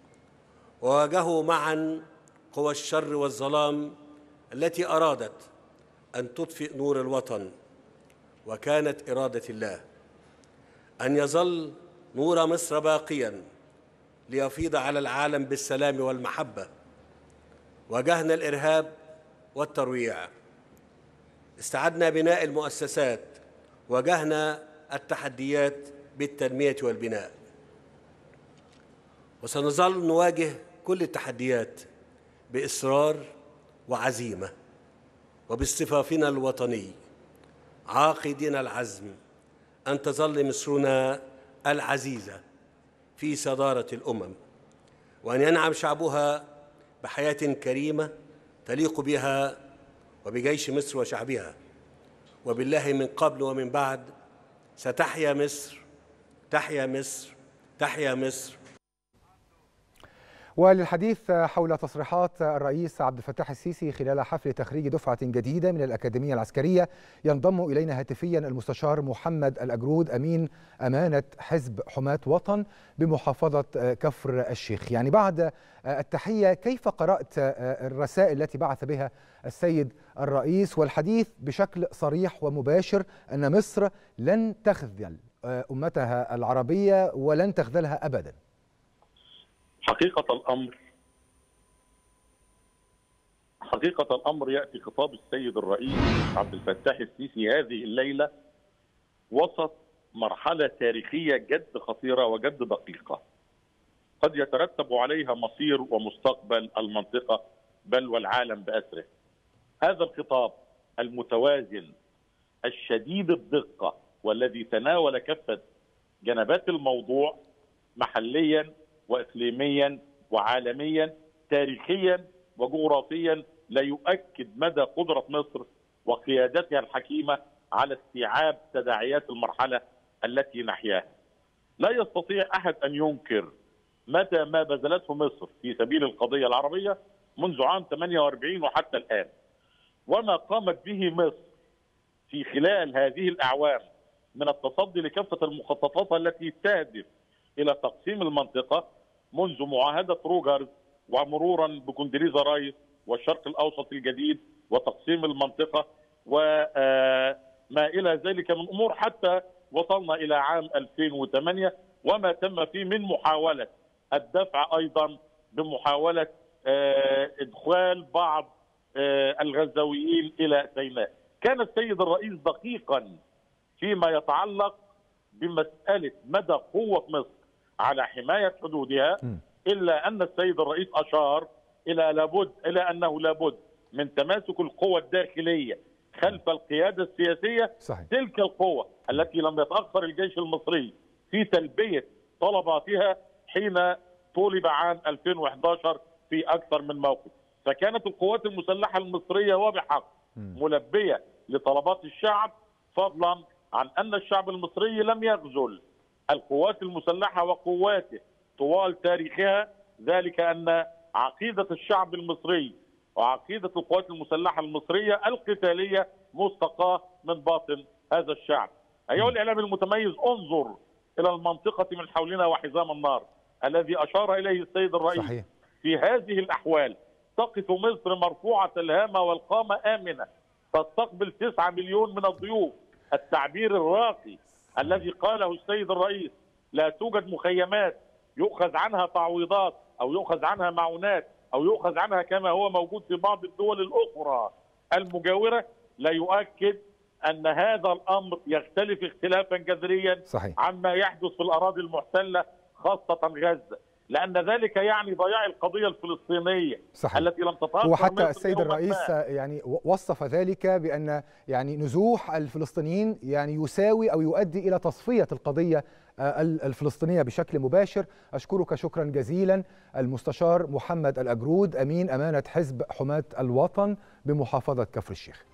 وواجهوا معا قوى الشر والظلام التي أرادت أن تطفئ نور الوطن. وكانت إرادة الله أن يظل نور مصر باقياً ليفيض على العالم بالسلام والمحبة. واجهنا الإرهاب والترويع، استعدنا بناء المؤسسات، واجهنا التحديات بالتنمية والبناء، وسنظل نواجه كل التحديات بإصرار وعزيمة وباصطفافنا الوطني، عاقدين العزم أن تظل مصرنا العزيزة في صدارة الأمم، وأن ينعم شعبها بحياة كريمة تليق بها وبجيش مصر وشعبها. وبالله من قبل ومن بعد ستحيا مصر، تحيا مصر، تحيا مصر. وللحديث حول تصريحات الرئيس عبد الفتاح السيسي خلال حفل تخريج دفعة جديدة من الأكاديمية العسكرية ينضم إلينا هاتفيا المستشار محمد الأجرود أمين أمانة حزب حماة وطن بمحافظة كفر الشيخ. يعني بعد التحية، كيف قرأت الرسائل التي بعث بها السيد الرئيس والحديث بشكل صريح ومباشر أن مصر لن تخذل أمتها العربية ولن تخذلها أبدا؟ حقيقة الأمر يأتي خطاب السيد الرئيس عبد الفتاح السيسي هذه الليلة وسط مرحلة تاريخية جد خطيرة وجد دقيقة. قد يترتب عليها مصير ومستقبل المنطقة بل والعالم بأسره. هذا الخطاب المتوازن الشديد الدقة والذي تناول كافة جنبات الموضوع محليا وإقليميا وعالميا تاريخيا وجغرافيا لا يؤكد مدى قدرة مصر وقيادتها الحكيمة على استيعاب تداعيات المرحلة التي نحياها. لا يستطيع أحد أن ينكر مدى ما بذلته مصر في سبيل القضية العربية منذ عام 48 وحتى الآن، وما قامت به مصر في خلال هذه الأعوام من التصدي لكافة المخططات التي تهدف إلى تقسيم المنطقة منذ معاهدة روجرز ومرورا بكوندريزا رايس والشرق الأوسط الجديد وتقسيم المنطقة وما إلى ذلك من أمور حتى وصلنا إلى عام 2008 وما تم فيه من محاولة الدفع أيضا بمحاولة إدخال بعض الغزاويين إلى سيناء. كان السيد الرئيس دقيقا فيما يتعلق بمسألة مدى قوة مصر على حماية حدودها، إلا أن السيد الرئيس أشار إلى أنه لابد من تماسك القوى الداخلية خلف القيادة السياسية. صحيح. تلك القوة التي لم يتأخر الجيش المصري في تلبية طلباتها حين طولب عام 2011 في أكثر من موقف، فكانت القوات المسلحة المصرية وبحق ملبية لطلبات الشعب، فضلا عن أن الشعب المصري لم يخذل القوات المسلحة وقواته طوال تاريخها، ذلك أن عقيدة الشعب المصري وعقيدة القوات المسلحة المصرية القتالية مستقاة من باطن هذا الشعب. أيها الإعلام المتميز، انظر إلى المنطقة من حولنا وحزام النار الذي أشار إليه السيد الرئيس. صحيح. في هذه الأحوال تقف مصر مرفوعة الهامة والقامة آمنة تستقبل 9 مليون من الضيوف. التعبير الراقي الذي قاله السيد الرئيس، لا توجد مخيمات يؤخذ عنها تعويضات أو يؤخذ عنها معونات أو يؤخذ عنها كما هو موجود في بعض الدول الأخرى المجاورة، لا يؤكد أن هذا الأمر يختلف اختلافا جذريا. صحيح. عما يحدث في الأراضي المحتلة خاصة غزة، لأن ذلك يعني ضياع القضية الفلسطينية. صحيح. التي لم تتأخر. وحتى السيد الرئيس يعني وصف ذلك بأن يعني نزوح الفلسطينيين يعني يساوي أو يؤدي إلى تصفية القضية الفلسطينية بشكل مباشر. أشكرك شكرا جزيلا المستشار محمد الأجرود، أمين أمانة حزب حماة الوطن بمحافظة كفر الشيخ.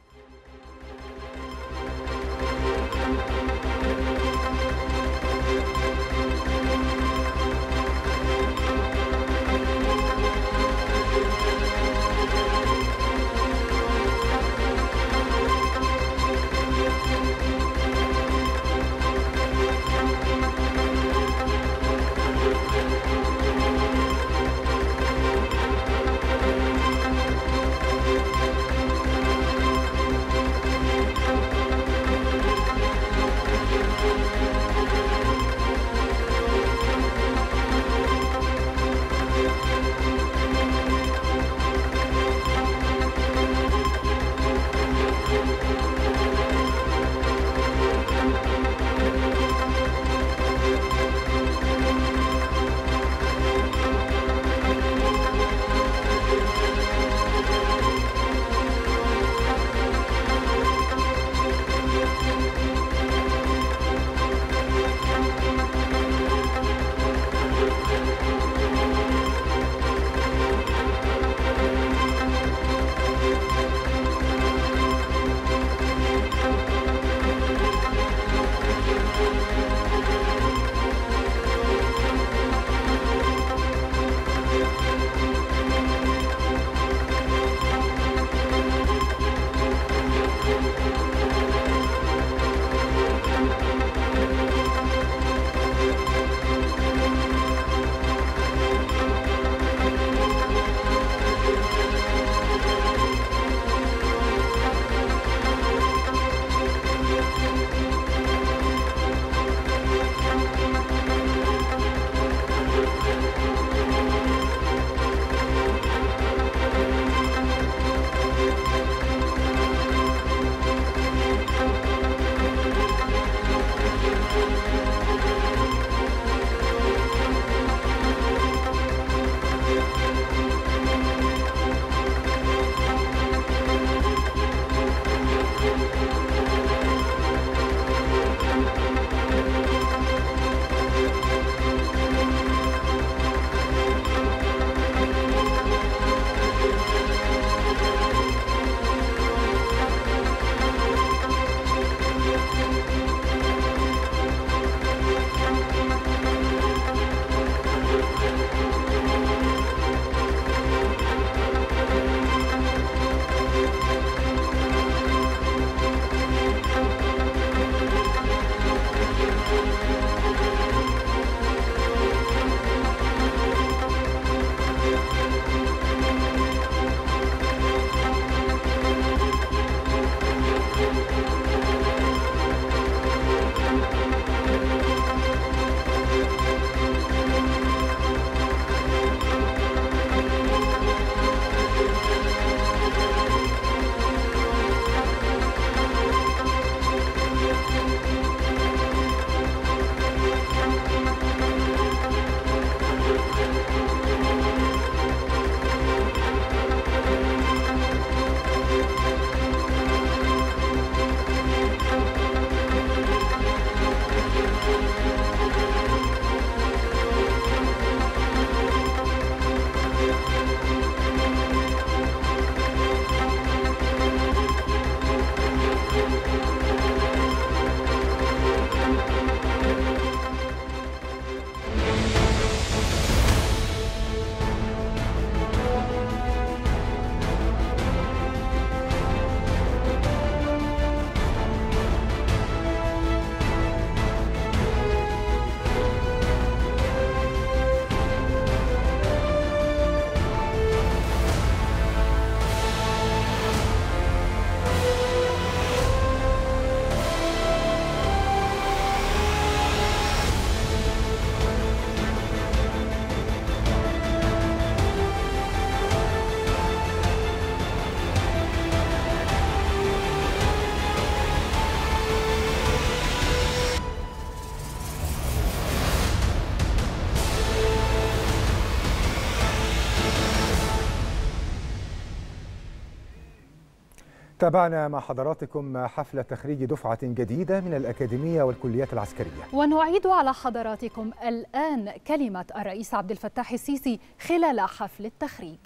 تابعنا مع حضراتكم حفل تخريج دفعة جديدة من الأكاديمية والكليات العسكرية. ونعيد على حضراتكم الآن كلمة الرئيس عبد الفتاح السيسي خلال حفل التخريج.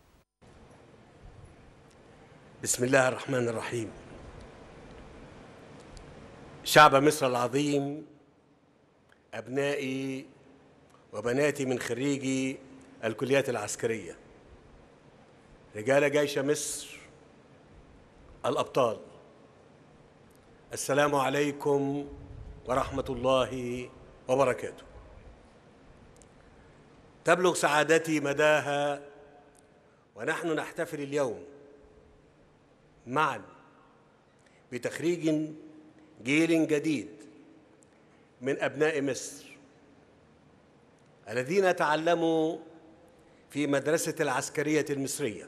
بسم الله الرحمن الرحيم. شعب مصر العظيم، أبنائي وبناتي من خريجي الكليات العسكرية، رجال جيش مصر الأبطال، السلام عليكم ورحمة الله وبركاته. تبلغ سعادتي مداها ونحن نحتفل اليوم معا بتخريج جيل جديد من أبناء مصر الذين تعلموا في مدرسة العسكرية المصرية،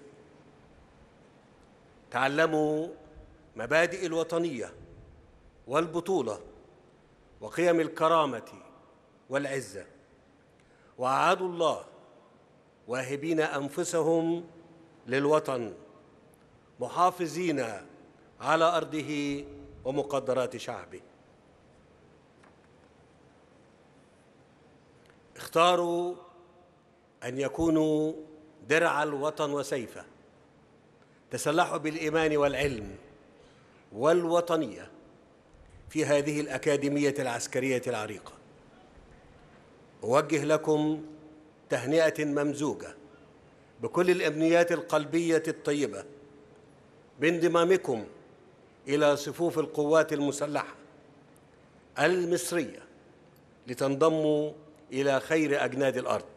تعلموا مبادئ الوطنية والبطولة وقيم الكرامة والعزة، وأعادوا الله واهبين أنفسهم للوطن، محافظين على أرضه ومقدرات شعبه. اختاروا أن يكونوا درع الوطن وسيفه، تسلحوا بالإيمان والعلم والوطنية في هذه الأكاديمية العسكرية العريقة. أوجه لكم تهنئة ممزوجة بكل الأمنيات القلبية الطيبة بانضمامكم إلى صفوف القوات المسلحة المصرية لتنضموا إلى خير أجناد الأرض.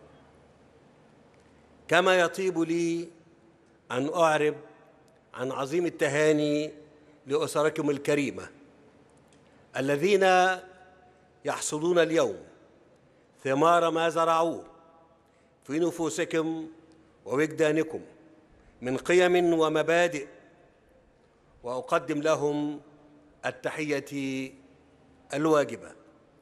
كما يطيب لي أن أعرب عن عظيم التهاني لأسركم الكريمة الذين يحصدون اليوم ثمار ما زرعوه في نفوسكم ووجدانكم من قيم ومبادئ، وأقدم لهم التحية الواجبة.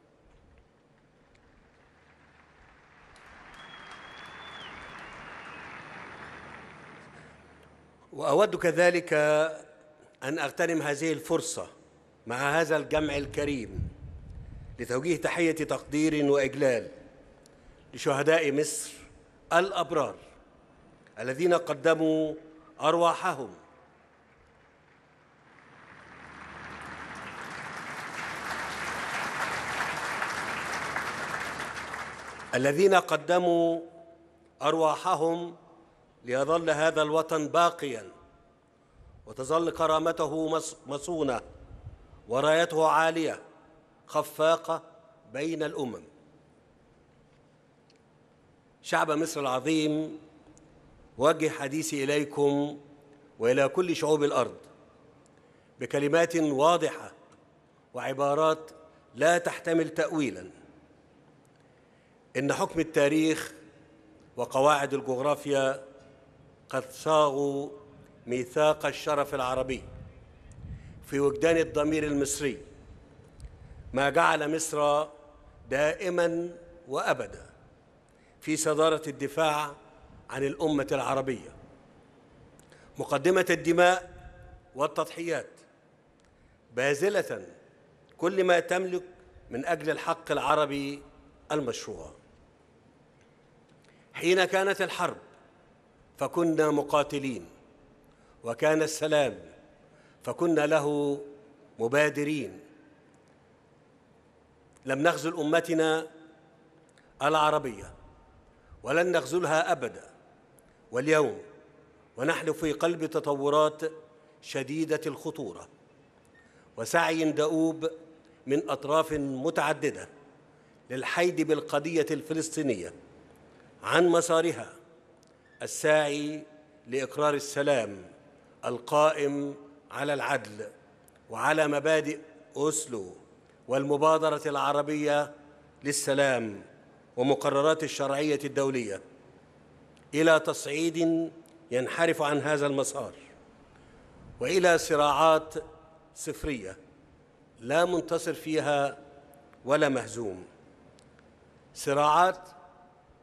وأود كذلك أن أغتنم هذه الفرصة مع هذا الجمع الكريم لتوجيه تحية تقدير وإجلال لشهداء مصر الأبرار الذين قدموا أرواحهم ليظل هذا الوطن باقياً وتظل كرامته مصونة ورايته عالية خفاقة بين الأمم. شعب مصر العظيم، وجه حديثي إليكم وإلى كل شعوب الأرض بكلمات واضحة وعبارات لا تحتمل تأويلاً. إن حكم التاريخ وقواعد الجغرافيا قد صاغوا ميثاق الشرف العربي في وجدان الضمير المصري، ما جعل مصر دائماً وأبداً في صدارة الدفاع عن الأمة العربية، مقدمة الدماء والتضحيات، باذلة كل ما تملك من أجل الحق العربي المشروع. حين كانت الحرب فكنا مقاتلين، وكان السلام فكنا له مبادرين. لم نخذل أمتنا العربية ولن نخذلها أبدا، واليوم ونحن في قلب تطورات شديدة الخطورة وسعي دؤوب من أطراف متعددة للحيد بالقضية الفلسطينية عن مسارها الساعي لإقرار السلام القائم على العدل وعلى مبادئ أوسلو والمبادرة العربية للسلام ومقررات الشرعية الدولية، إلى تصعيد ينحرف عن هذا المسار وإلى صراعات صفرية لا منتصر فيها ولا مهزوم، صراعات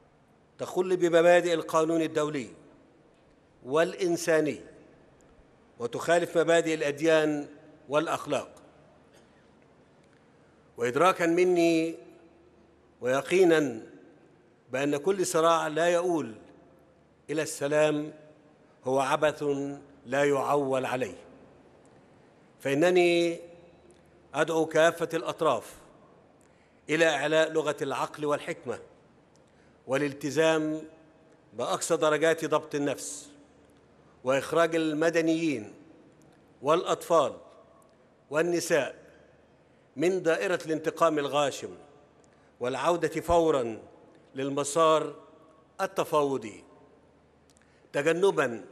تخل بمبادئ القانون الدولي والإنساني وتخالف مبادئ الأديان والأخلاق. وإدراكاً مني ويقيناً بأن كل صراع لا يؤول إلى السلام هو عبث لا يعول عليه، فإنني أدعو كافة الأطراف إلى إعلاء لغة العقل والحكمة والالتزام بأقصى درجات ضبط النفس، وإخراج المدنيين والأطفال والنساء من دائرة الانتقام الغاشم، والعودة فوراً للمسار التفاوضي، تجنباً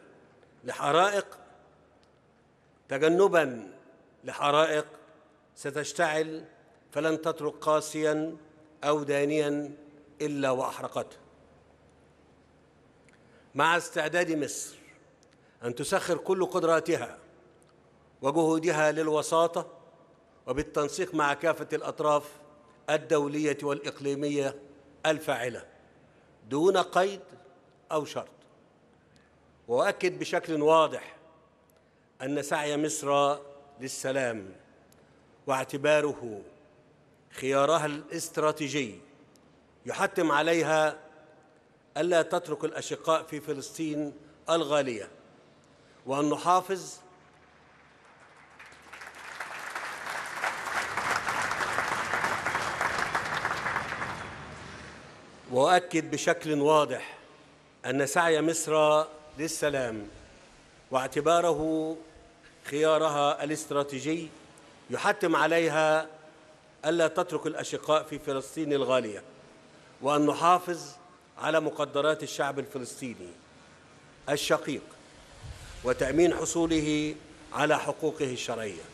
لحرائق ستشتعل فلن تترك قاسياً أو دانياً إلا وأحرقته. مع استعداد مصر أن تسخر كل قدراتها وجهودها للوساطة وبالتنسيق مع كافة الأطراف الدولية والإقليمية الفاعلة دون قيد أو شرط. وأؤكد بشكل واضح أن سعي مصر للسلام واعتباره خيارها الاستراتيجي يحتم عليها ألا تترك الأشقاء في فلسطين الغالية، وأن نحافظ وأؤكد بشكل واضح أن سعي مصر للسلام واعتباره خيارها الاستراتيجي يحتم عليها ألا تترك الأشقاء في فلسطين الغالية، وأن نحافظ على مقدرات الشعب الفلسطيني الشقيق وتأمين حصوله على حقوقه الشرعية.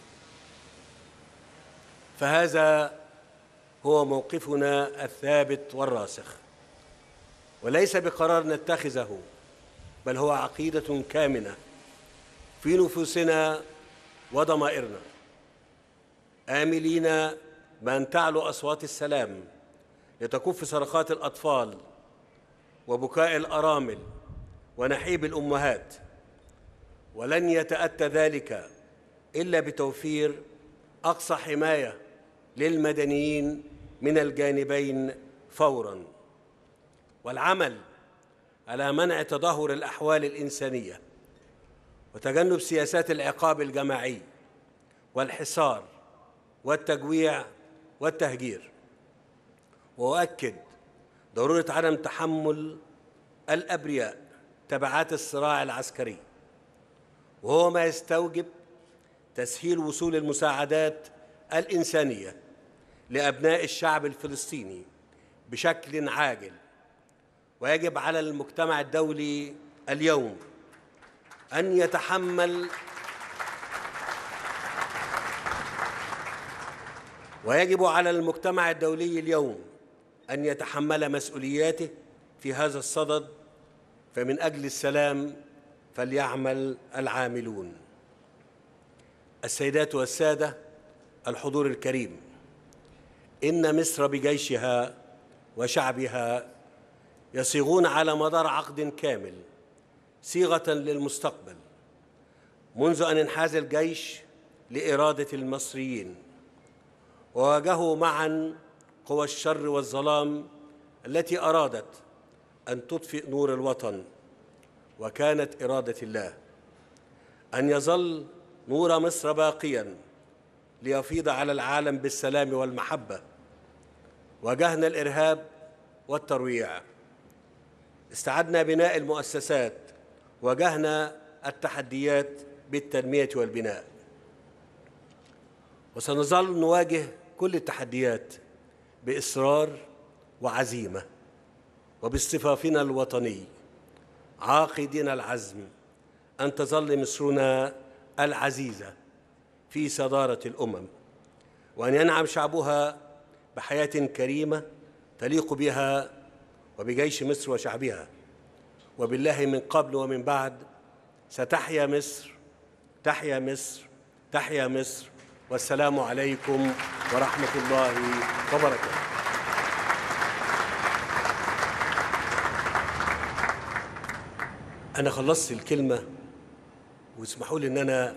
فهذا هو موقفنا الثابت والراسخ، وليس بقرار نتخذه، بل هو عقيدة كامنة في نفوسنا وضمائرنا، آملين بأن تعلو أصوات السلام لتكف صرخات الأطفال وبكاء الأرامل ونحيب الأمهات، ولن يتأتى ذلك إلا بتوفير أقصى حماية للمدنيين من الجانبين فوراً، والعمل على منع تدهور الأحوال الإنسانية وتجنب سياسات العقاب الجماعي والحصار والتجويع والتهجير. وأؤكد ضرورة عدم تحمل الأبرياء تبعات الصراع العسكري، وهو ما يستوجب تسهيل وصول المساعدات الإنسانية لأبناء الشعب الفلسطيني بشكل عاجل. ويجب على المجتمع الدولي اليوم أن يتحمل مسؤولياته في هذا الصدد، فمن أجل السلام فليعمل العاملون. السيدات والسادة، الحضور الكريم، إن مصر بجيشها وشعبها يصيغون على مدار عقد كامل صيغة للمستقبل، منذ أن انحاز الجيش لإرادة المصريين وواجهوا معاً قوى الشر والظلام التي أرادت أن تطفئ نور الوطن. وكانت إرادة الله أن يظل نور مصر باقياً ليفيض على العالم بالسلام والمحبة. واجهنا الإرهاب والترويع، استعدنا بناء المؤسسات، واجهنا التحديات بالتنمية والبناء، وسنظل نواجه كل التحديات بإصرار وعزيمة وباصطفافنا الوطني، عاقدين العزم أن تظل مصرنا العزيزة في صدارة الأمم، وأن ينعم شعبها بحياة كريمة تليق بها وبجيش مصر وشعبها. وبالله من قبل ومن بعد، ستحيا مصر، تحيا مصر، تحيا مصر، والسلام عليكم ورحمة الله وبركاته. أنا خلصت الكلمة واسمحوا لي ان انا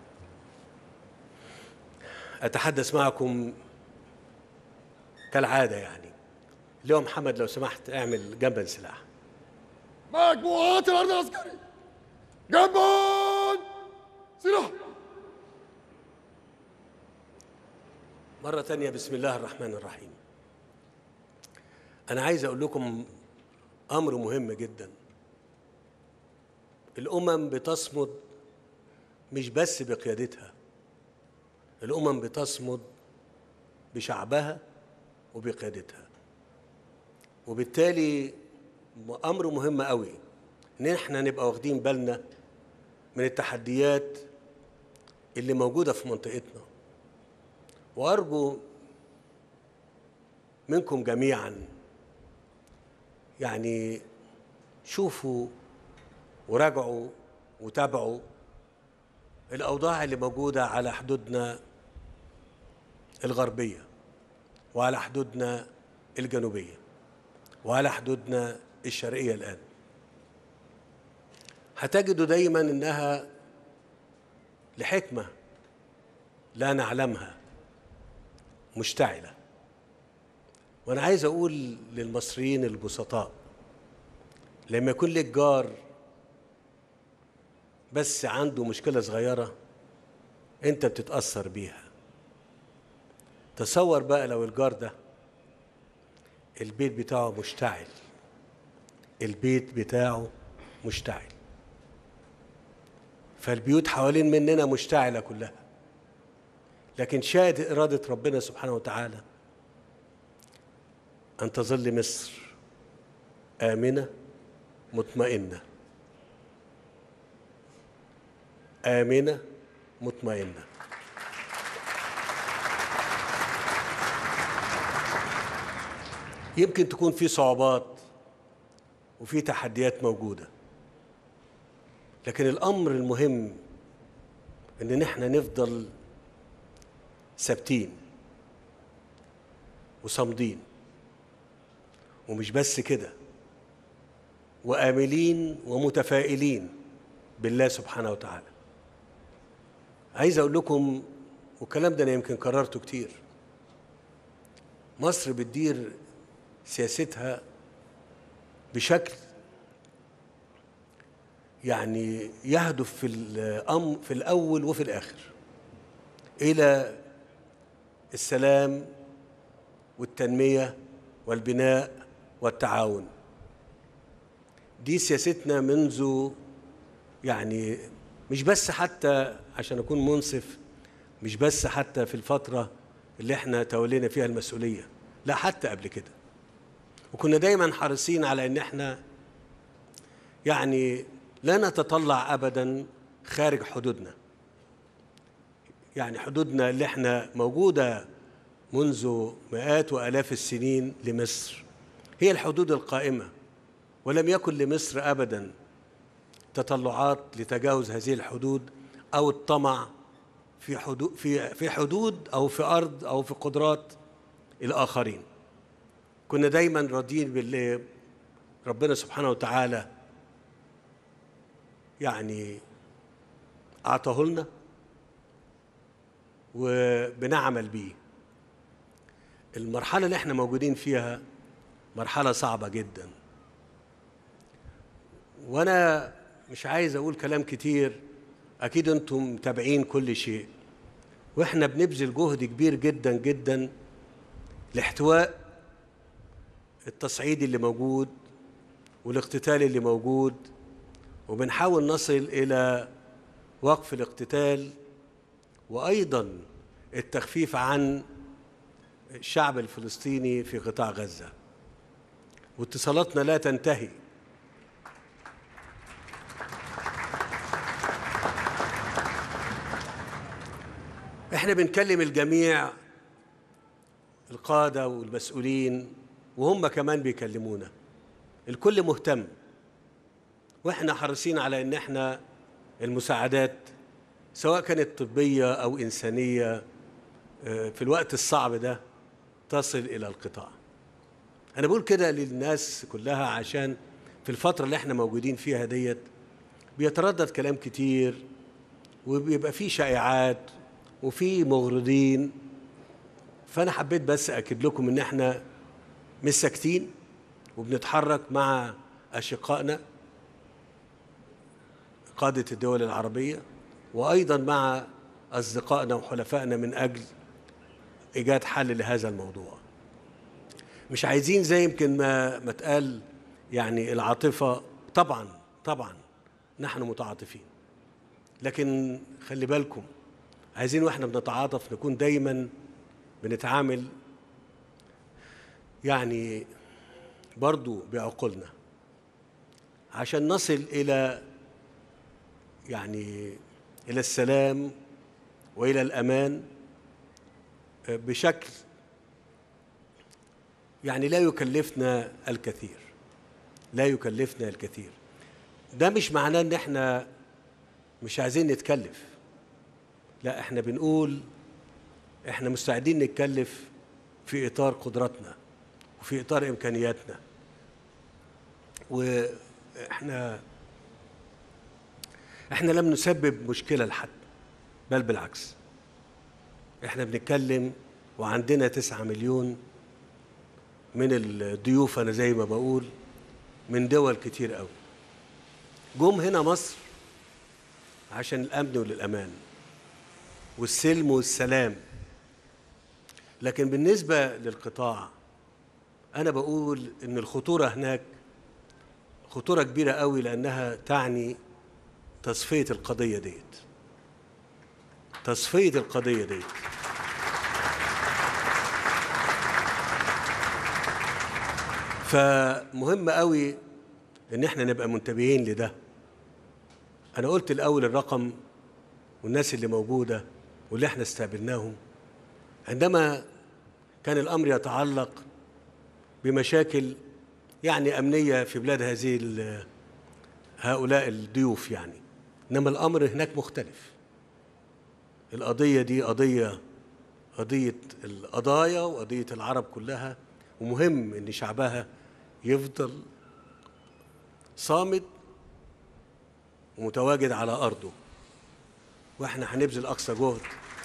اتحدث معكم كالعاده يعني. اليوم محمد لو سمحت اعمل جنبا سلاح. مجموعات الارض العسكري جنبا سلاح. مرة تانية بسم الله الرحمن الرحيم. أنا عايز أقول لكم أمر مهم جدا. الأمم بتصمد مش بس بقيادتها، الأمم بتصمد بشعبها وبقيادتها. وبالتالي أمر مهم قوي إن احنا نبقى واخدين بالنا من التحديات اللي موجودة في منطقتنا. وأرجو منكم جميعا يعني شوفوا وراجعوا وتابعوا الأوضاع اللي موجودة على حدودنا الغربية وعلى حدودنا الجنوبية وعلى حدودنا الشرقية الآن. هتجدوا دايما إنها لحكمة لا نعلمها مشتعلة. وأنا عايز أقول للمصريين البسطاء، لما يكون لك جار بس عنده مشكلة صغيرة أنت بتتأثر بيها، تصور بقى لو الجار ده البيت بتاعه مشتعل، البيت بتاعه مشتعل، فالبيوت حوالين مننا مشتعلة كلها. لكن شاهد إرادة ربنا سبحانه وتعالى أن تظل مصر آمنة مطمئنة، آمنة مطمئنة. يمكن تكون في صعوبات وفي تحديات موجودة، لكن الأمر المهم إن نحن نفضل ثابتين وصامدين، ومش بس كده، وآملين ومتفائلين بالله سبحانه وتعالى. عايز أقول لكم، والكلام ده أنا يمكن كررته كتير، مصر بتدير سياستها بشكل يعني يهدف في الأول وفي الآخر إلى السلام والتنمية والبناء والتعاون. دي سياستنا منذ يعني مش بس حتى عشان أكون منصف، مش بس حتى في الفترة اللي احنا تولينا فيها المسؤولية، لا حتى قبل كده. وكنا دايما حريصين على ان احنا يعني لا نتطلع ابدا خارج حدودنا. يعني حدودنا اللي احنا موجودة منذ مئات وآلاف السنين لمصر هي الحدود القائمة، ولم يكن لمصر أبدا تطلعات لتجاوز هذه الحدود أو الطمع في حدود أو في أرض أو في قدرات الآخرين. كنا دايما راضيين باللي ربنا سبحانه وتعالى يعني أعطاه لنا وبنعمل بيه. المرحلة اللي احنا موجودين فيها مرحلة صعبة جدا، وأنا مش عايز أقول كلام كتير، أكيد أنتم متابعين كل شيء، وإحنا بنبذل جهد كبير جدا جدا لاحتواء التصعيد اللي موجود والاقتتال اللي موجود، وبنحاول نصل إلى وقف الاقتتال وأيضا التخفيف عن الشعب الفلسطيني في قطاع غزة. واتصالاتنا لا تنتهي. احنا بنكلم الجميع، القادة والمسؤولين، وهم كمان بيكلمونا، الكل مهتم، واحنا حريصين على ان احنا المساعدات سواء كانت طبية او انسانية في الوقت الصعب ده تصل الى القطاع. انا بقول كده للناس كلها عشان في الفترة اللي احنا موجودين فيها ديت بيتردد كلام كتير وبيبقى فيه شائعات وفي مغرضين. فأنا حبيت بس أكد لكم إن إحنا مش ساكتين، وبنتحرك مع أشقائنا قادة الدول العربية، وأيضا مع أصدقائنا وحلفائنا من أجل إيجاد حل لهذا الموضوع. مش عايزين زي يمكن ما اتقال يعني العاطفة. طبعا نحن متعاطفين، لكن خلي بالكم عايزين واحنا بنتعاطف نكون دايما بنتعامل يعني برضو بعقولنا عشان نصل إلى يعني إلى السلام وإلى الأمان بشكل يعني لا يكلفنا الكثير. ده مش معناه إن إحنا مش عايزين نتكلف، لا، إحنا بنقول إحنا مستعدين نتكلف في إطار قدراتنا وفي إطار إمكانياتنا. وإحنا لم نسبب مشكلة لحد، بل بالعكس، إحنا بنتكلم وعندنا 9 مليون من الضيوف، أنا زي ما بقول، من دول كتير قوي جم هنا مصر عشان الأمن والأمان والسلم والسلام. لكن بالنسبة للقطاع أنا بقول إن الخطورة هناك خطورة كبيرة قوي، لأنها تعني تصفية القضية ديت. فمهم قوي إن احنا نبقى منتبهين لده. أنا قلت الأول الرقم والناس اللي موجودة واللي احنا استقبلناهم عندما كان الأمر يتعلق بمشاكل يعني أمنية في بلاد هؤلاء الضيوف يعني. إنما الأمر هناك مختلف. القضية دي قضية القضايا وقضية العرب كلها، ومهم إن شعبها يفضل صامد ومتواجد على أرضه، وإحنا هنبذل أقصى جهد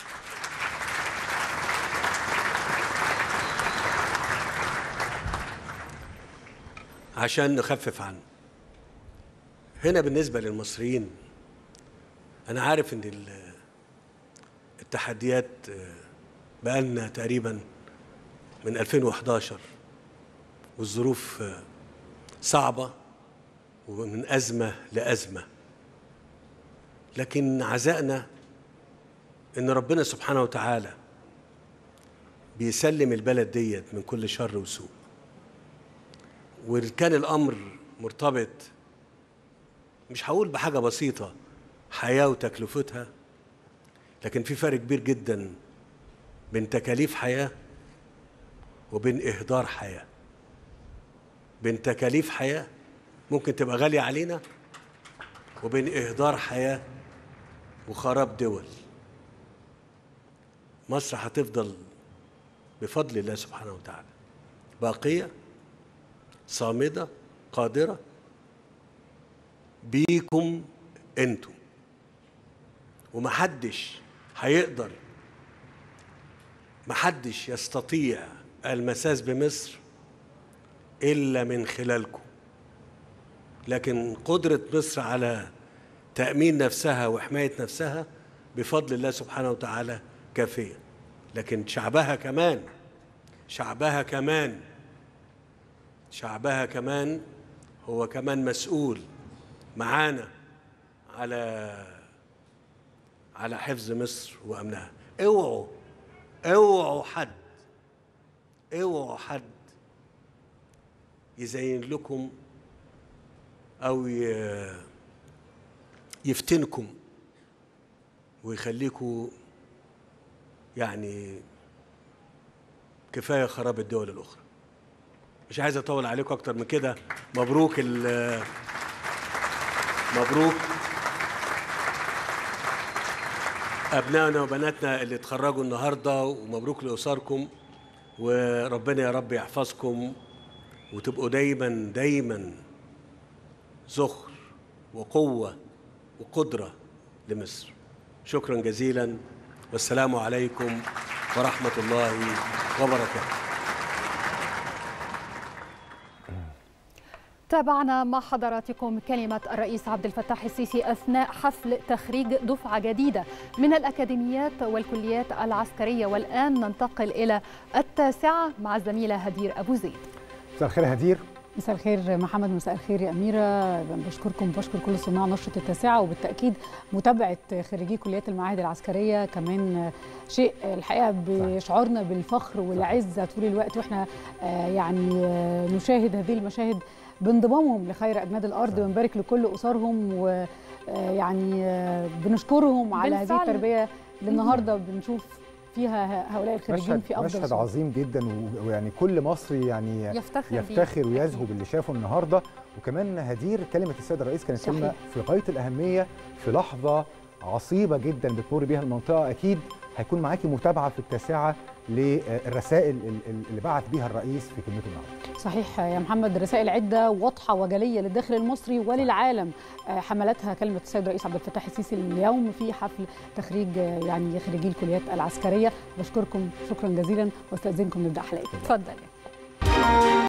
عشان نخفف عنه. هنا بالنسبة للمصريين أنا عارف إن التحديات بقالنا تقريبا من 2011 والظروف صعبة ومن أزمة لأزمة، لكن عزائنا إن ربنا سبحانه وتعالى بيسلم البلد ديت من كل شر وسوء. وكان الأمر مرتبط مش هقول بحاجة بسيطة حياة وتكلفتها، لكن في فرق كبير جدا بين تكاليف حياة وبين إهدار حياة. بين تكاليف حياة ممكن تبقى غالية علينا، وبين إهدار حياة وخراب دول. مصر هتفضل بفضل الله سبحانه وتعالى باقية صامدة قادرة بيكم انتم، ومحدش هيقدر، محدش يستطيع المساس بمصر إلا من خلالكم. لكن قدرة مصر على تأمين نفسها وحماية نفسها بفضل الله سبحانه وتعالى كافية. لكن شعبها كمان هو كمان مسؤول معانا على حفظ مصر وأمنها. اوعوا حد يزين لكم أو يفتنكم ويخليكم يعني كفاية خراب الدول الأخرى. مش عايز أطول عليكم أكتر من كده. مبروك أبنائنا وبناتنا اللي اتخرجوا النهاردة، ومبروك لأسركم، وربنا يا رب يحفظكم وتبقوا دايما ذخر وقوة وقدرة لمصر. شكرا جزيلا، والسلام عليكم ورحمة الله وبركاته. تابعنا مع حضراتكم كلمة الرئيس عبد الفتاح السيسي أثناء حفل تخريج دفعة جديدة من الأكاديميات والكليات العسكرية. والآن ننتقل إلى 9 مع الزميلة هدير أبو زيد. مساء الخير هدير. مساء الخير محمد. مساء الخير يا أميرة. بشكركم وبشكر كل صناع نشرة 9، وبالتأكيد متابعة خريجي كليات المعاهد العسكرية كمان شيء الحقيقة بيشعرنا بالفخر والعزة طول الوقت، وإحنا يعني نشاهد هذه المشاهد بانضمامهم لخير أجناد الأرض، ونبارك لكل أسرهم، ويعني بنشكرهم على هذه التربية اللي النهاردة بنشوف فيها هؤلاء الخريجين في أفضل مشهد عظيم جدا، ويعني كل مصري يعني يفتخر ويذهب اللي شافه النهارده. وكمان هدير، كلمة السيد الرئيس كانت كلمة في غاية الأهمية في لحظة عصيبة جدا بتمر بيها المنطقة. أكيد هيكون معاكي متابعة في 9 للرسائل اللي بعت بيها الرئيس في كلمته النهارده. صحيح يا محمد، رسائل عدة واضحة وجلية للداخل المصري وللعالم حملتها كلمة السيد الرئيس عبد الفتاح السيسي اليوم في حفل تخريج يعني خريجي الكليات العسكرية. بشكركم شكرا جزيلا، واستأذنكم نبدأ حلقتنا. اتفضل.